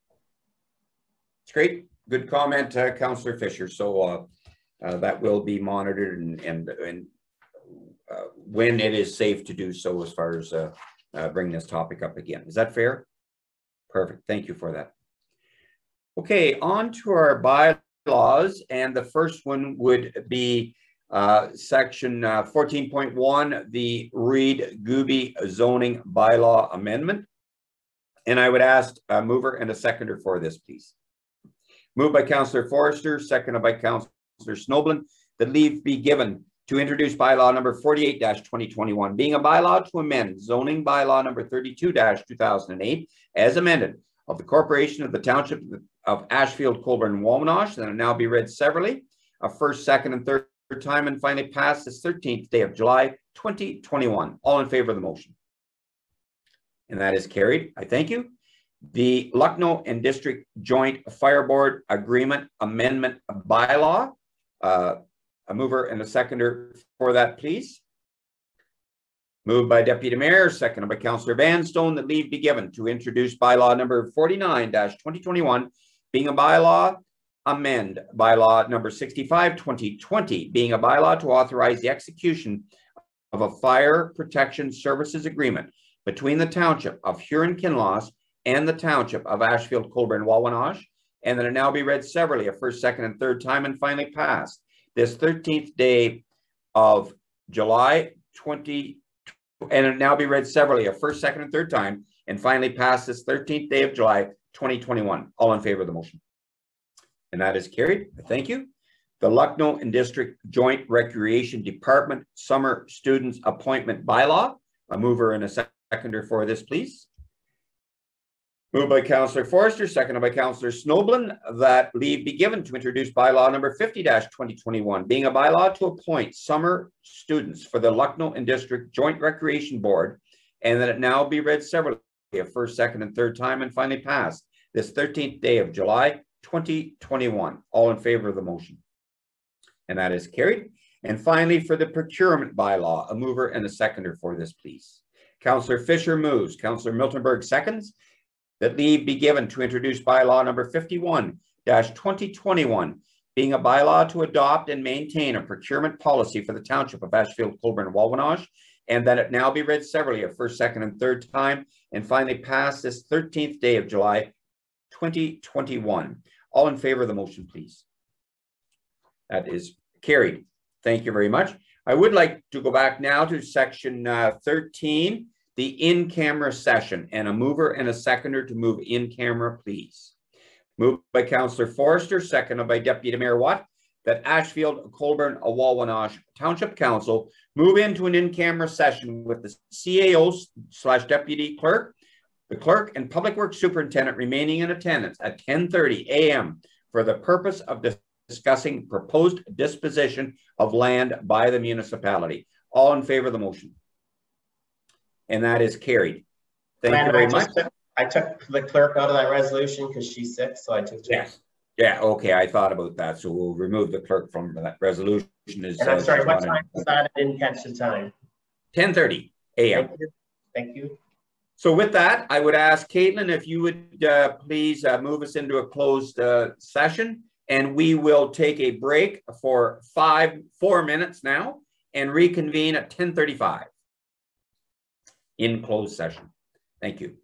it's great. Good comment, uh, Councillor Fisher. So uh, uh, that will be monitored, and and, and uh, when it is safe to do so, as far as uh, uh, bring this topic up again. Is that fair? Perfect. Thank you for that. Okay, on to our bylaws, and the first one would be uh, section uh, fourteen point one, the Reed-Gooby zoning bylaw amendment. And I would ask a mover and a seconder for this, please. Moved by Councillor Forrester, seconded by Councillor Snoblin, that leave be given to introduce bylaw number forty-eight dash twenty twenty-one, being a bylaw to amend zoning bylaw number thirty-two dash two thousand eight, as amended, of the Corporation of the Township of Ashfield-Colborne-Wawanosh, that will now be read severally, a first, second, and third time, and finally passed this thirteenth day of July, twenty twenty-one. All in favor of the motion? And that is carried. I thank you. The Lucknow and District Joint Fire Board Agreement Amendment Bylaw. Uh, a mover and a seconder for that, please. Moved by Deputy Mayor, seconded by Councillor Vanstone, that leave be given to introduce bylaw number forty-nine dash twenty twenty-one, being a bylaw amend bylaw number sixty-five twenty twenty, being a bylaw to authorize the execution of a fire protection services agreement between the Township of Huron-Kinloss and the Township of Ashfield-Colborne-Wawanosh, and that it now be read severally, a first, second, and third time, and finally passed this thirteenth day of July twenty, and it now be read severally, a first, second, and third time, and finally passed this thirteenth day of July twenty twenty-one. All in favor of the motion? And that is carried. Thank you. The Lucknow and District Joint Recreation Department Summer Students Appointment Bylaw. A mover and a seconder for this, please. Moved by Councillor Forrester, seconded by Councillor Snoblin, that leave be given to introduce bylaw number fifty dash twenty twenty-one, being a bylaw to appoint summer students for the Lucknow and District Joint Recreation Board, and that it now be read severally, a first, second, and third time, and finally passed this thirteenth day of July twenty twenty-one. All in favor of the motion? And that is carried. And finally, for the procurement bylaw, a mover and a seconder for this, please. Councillor Fisher moves. Councillor Miltenberg seconds that leave be given to introduce bylaw number fifty-one dash twenty twenty-one, being a bylaw to adopt and maintain a procurement policy for the Township of Ashfield-Colborne-Wawanosh, and that it now be read severally a first, second, and third time, and finally pass this thirteenth day of July, twenty twenty-one. All in favor of the motion, please. That is carried. Thank you very much. I would like to go back now to section uh, thirteen, the in-camera session, and a mover and a seconder to move in camera, please. Moved by Councillor Forrester, seconded by Deputy Mayor Watt, that Ashfield-Colborne-Wawanosh Township Council move into an in-camera session with the C A O slash Deputy Clerk, the Clerk, and Public Works Superintendent remaining in attendance at ten thirty a m for the purpose of discussing proposed disposition of land by the municipality. All in favor of the motion? And that is carried. Thank Brandon, you very I much. Took, I took the clerk out of that resolution because she's sick, so I took it. Yes. Yeah, okay, I thought about that. So we'll remove the clerk from that resolution. Is, and I'm uh, sorry, what time was that? I didn't catch the time. ten thirty a m Thank you. Thank you. So with that, I would ask Caitlin if you would uh, please uh, move us into a closed uh, session, and we will take a break for five, four minutes now and reconvene at ten thirty-five in closed session. Thank you.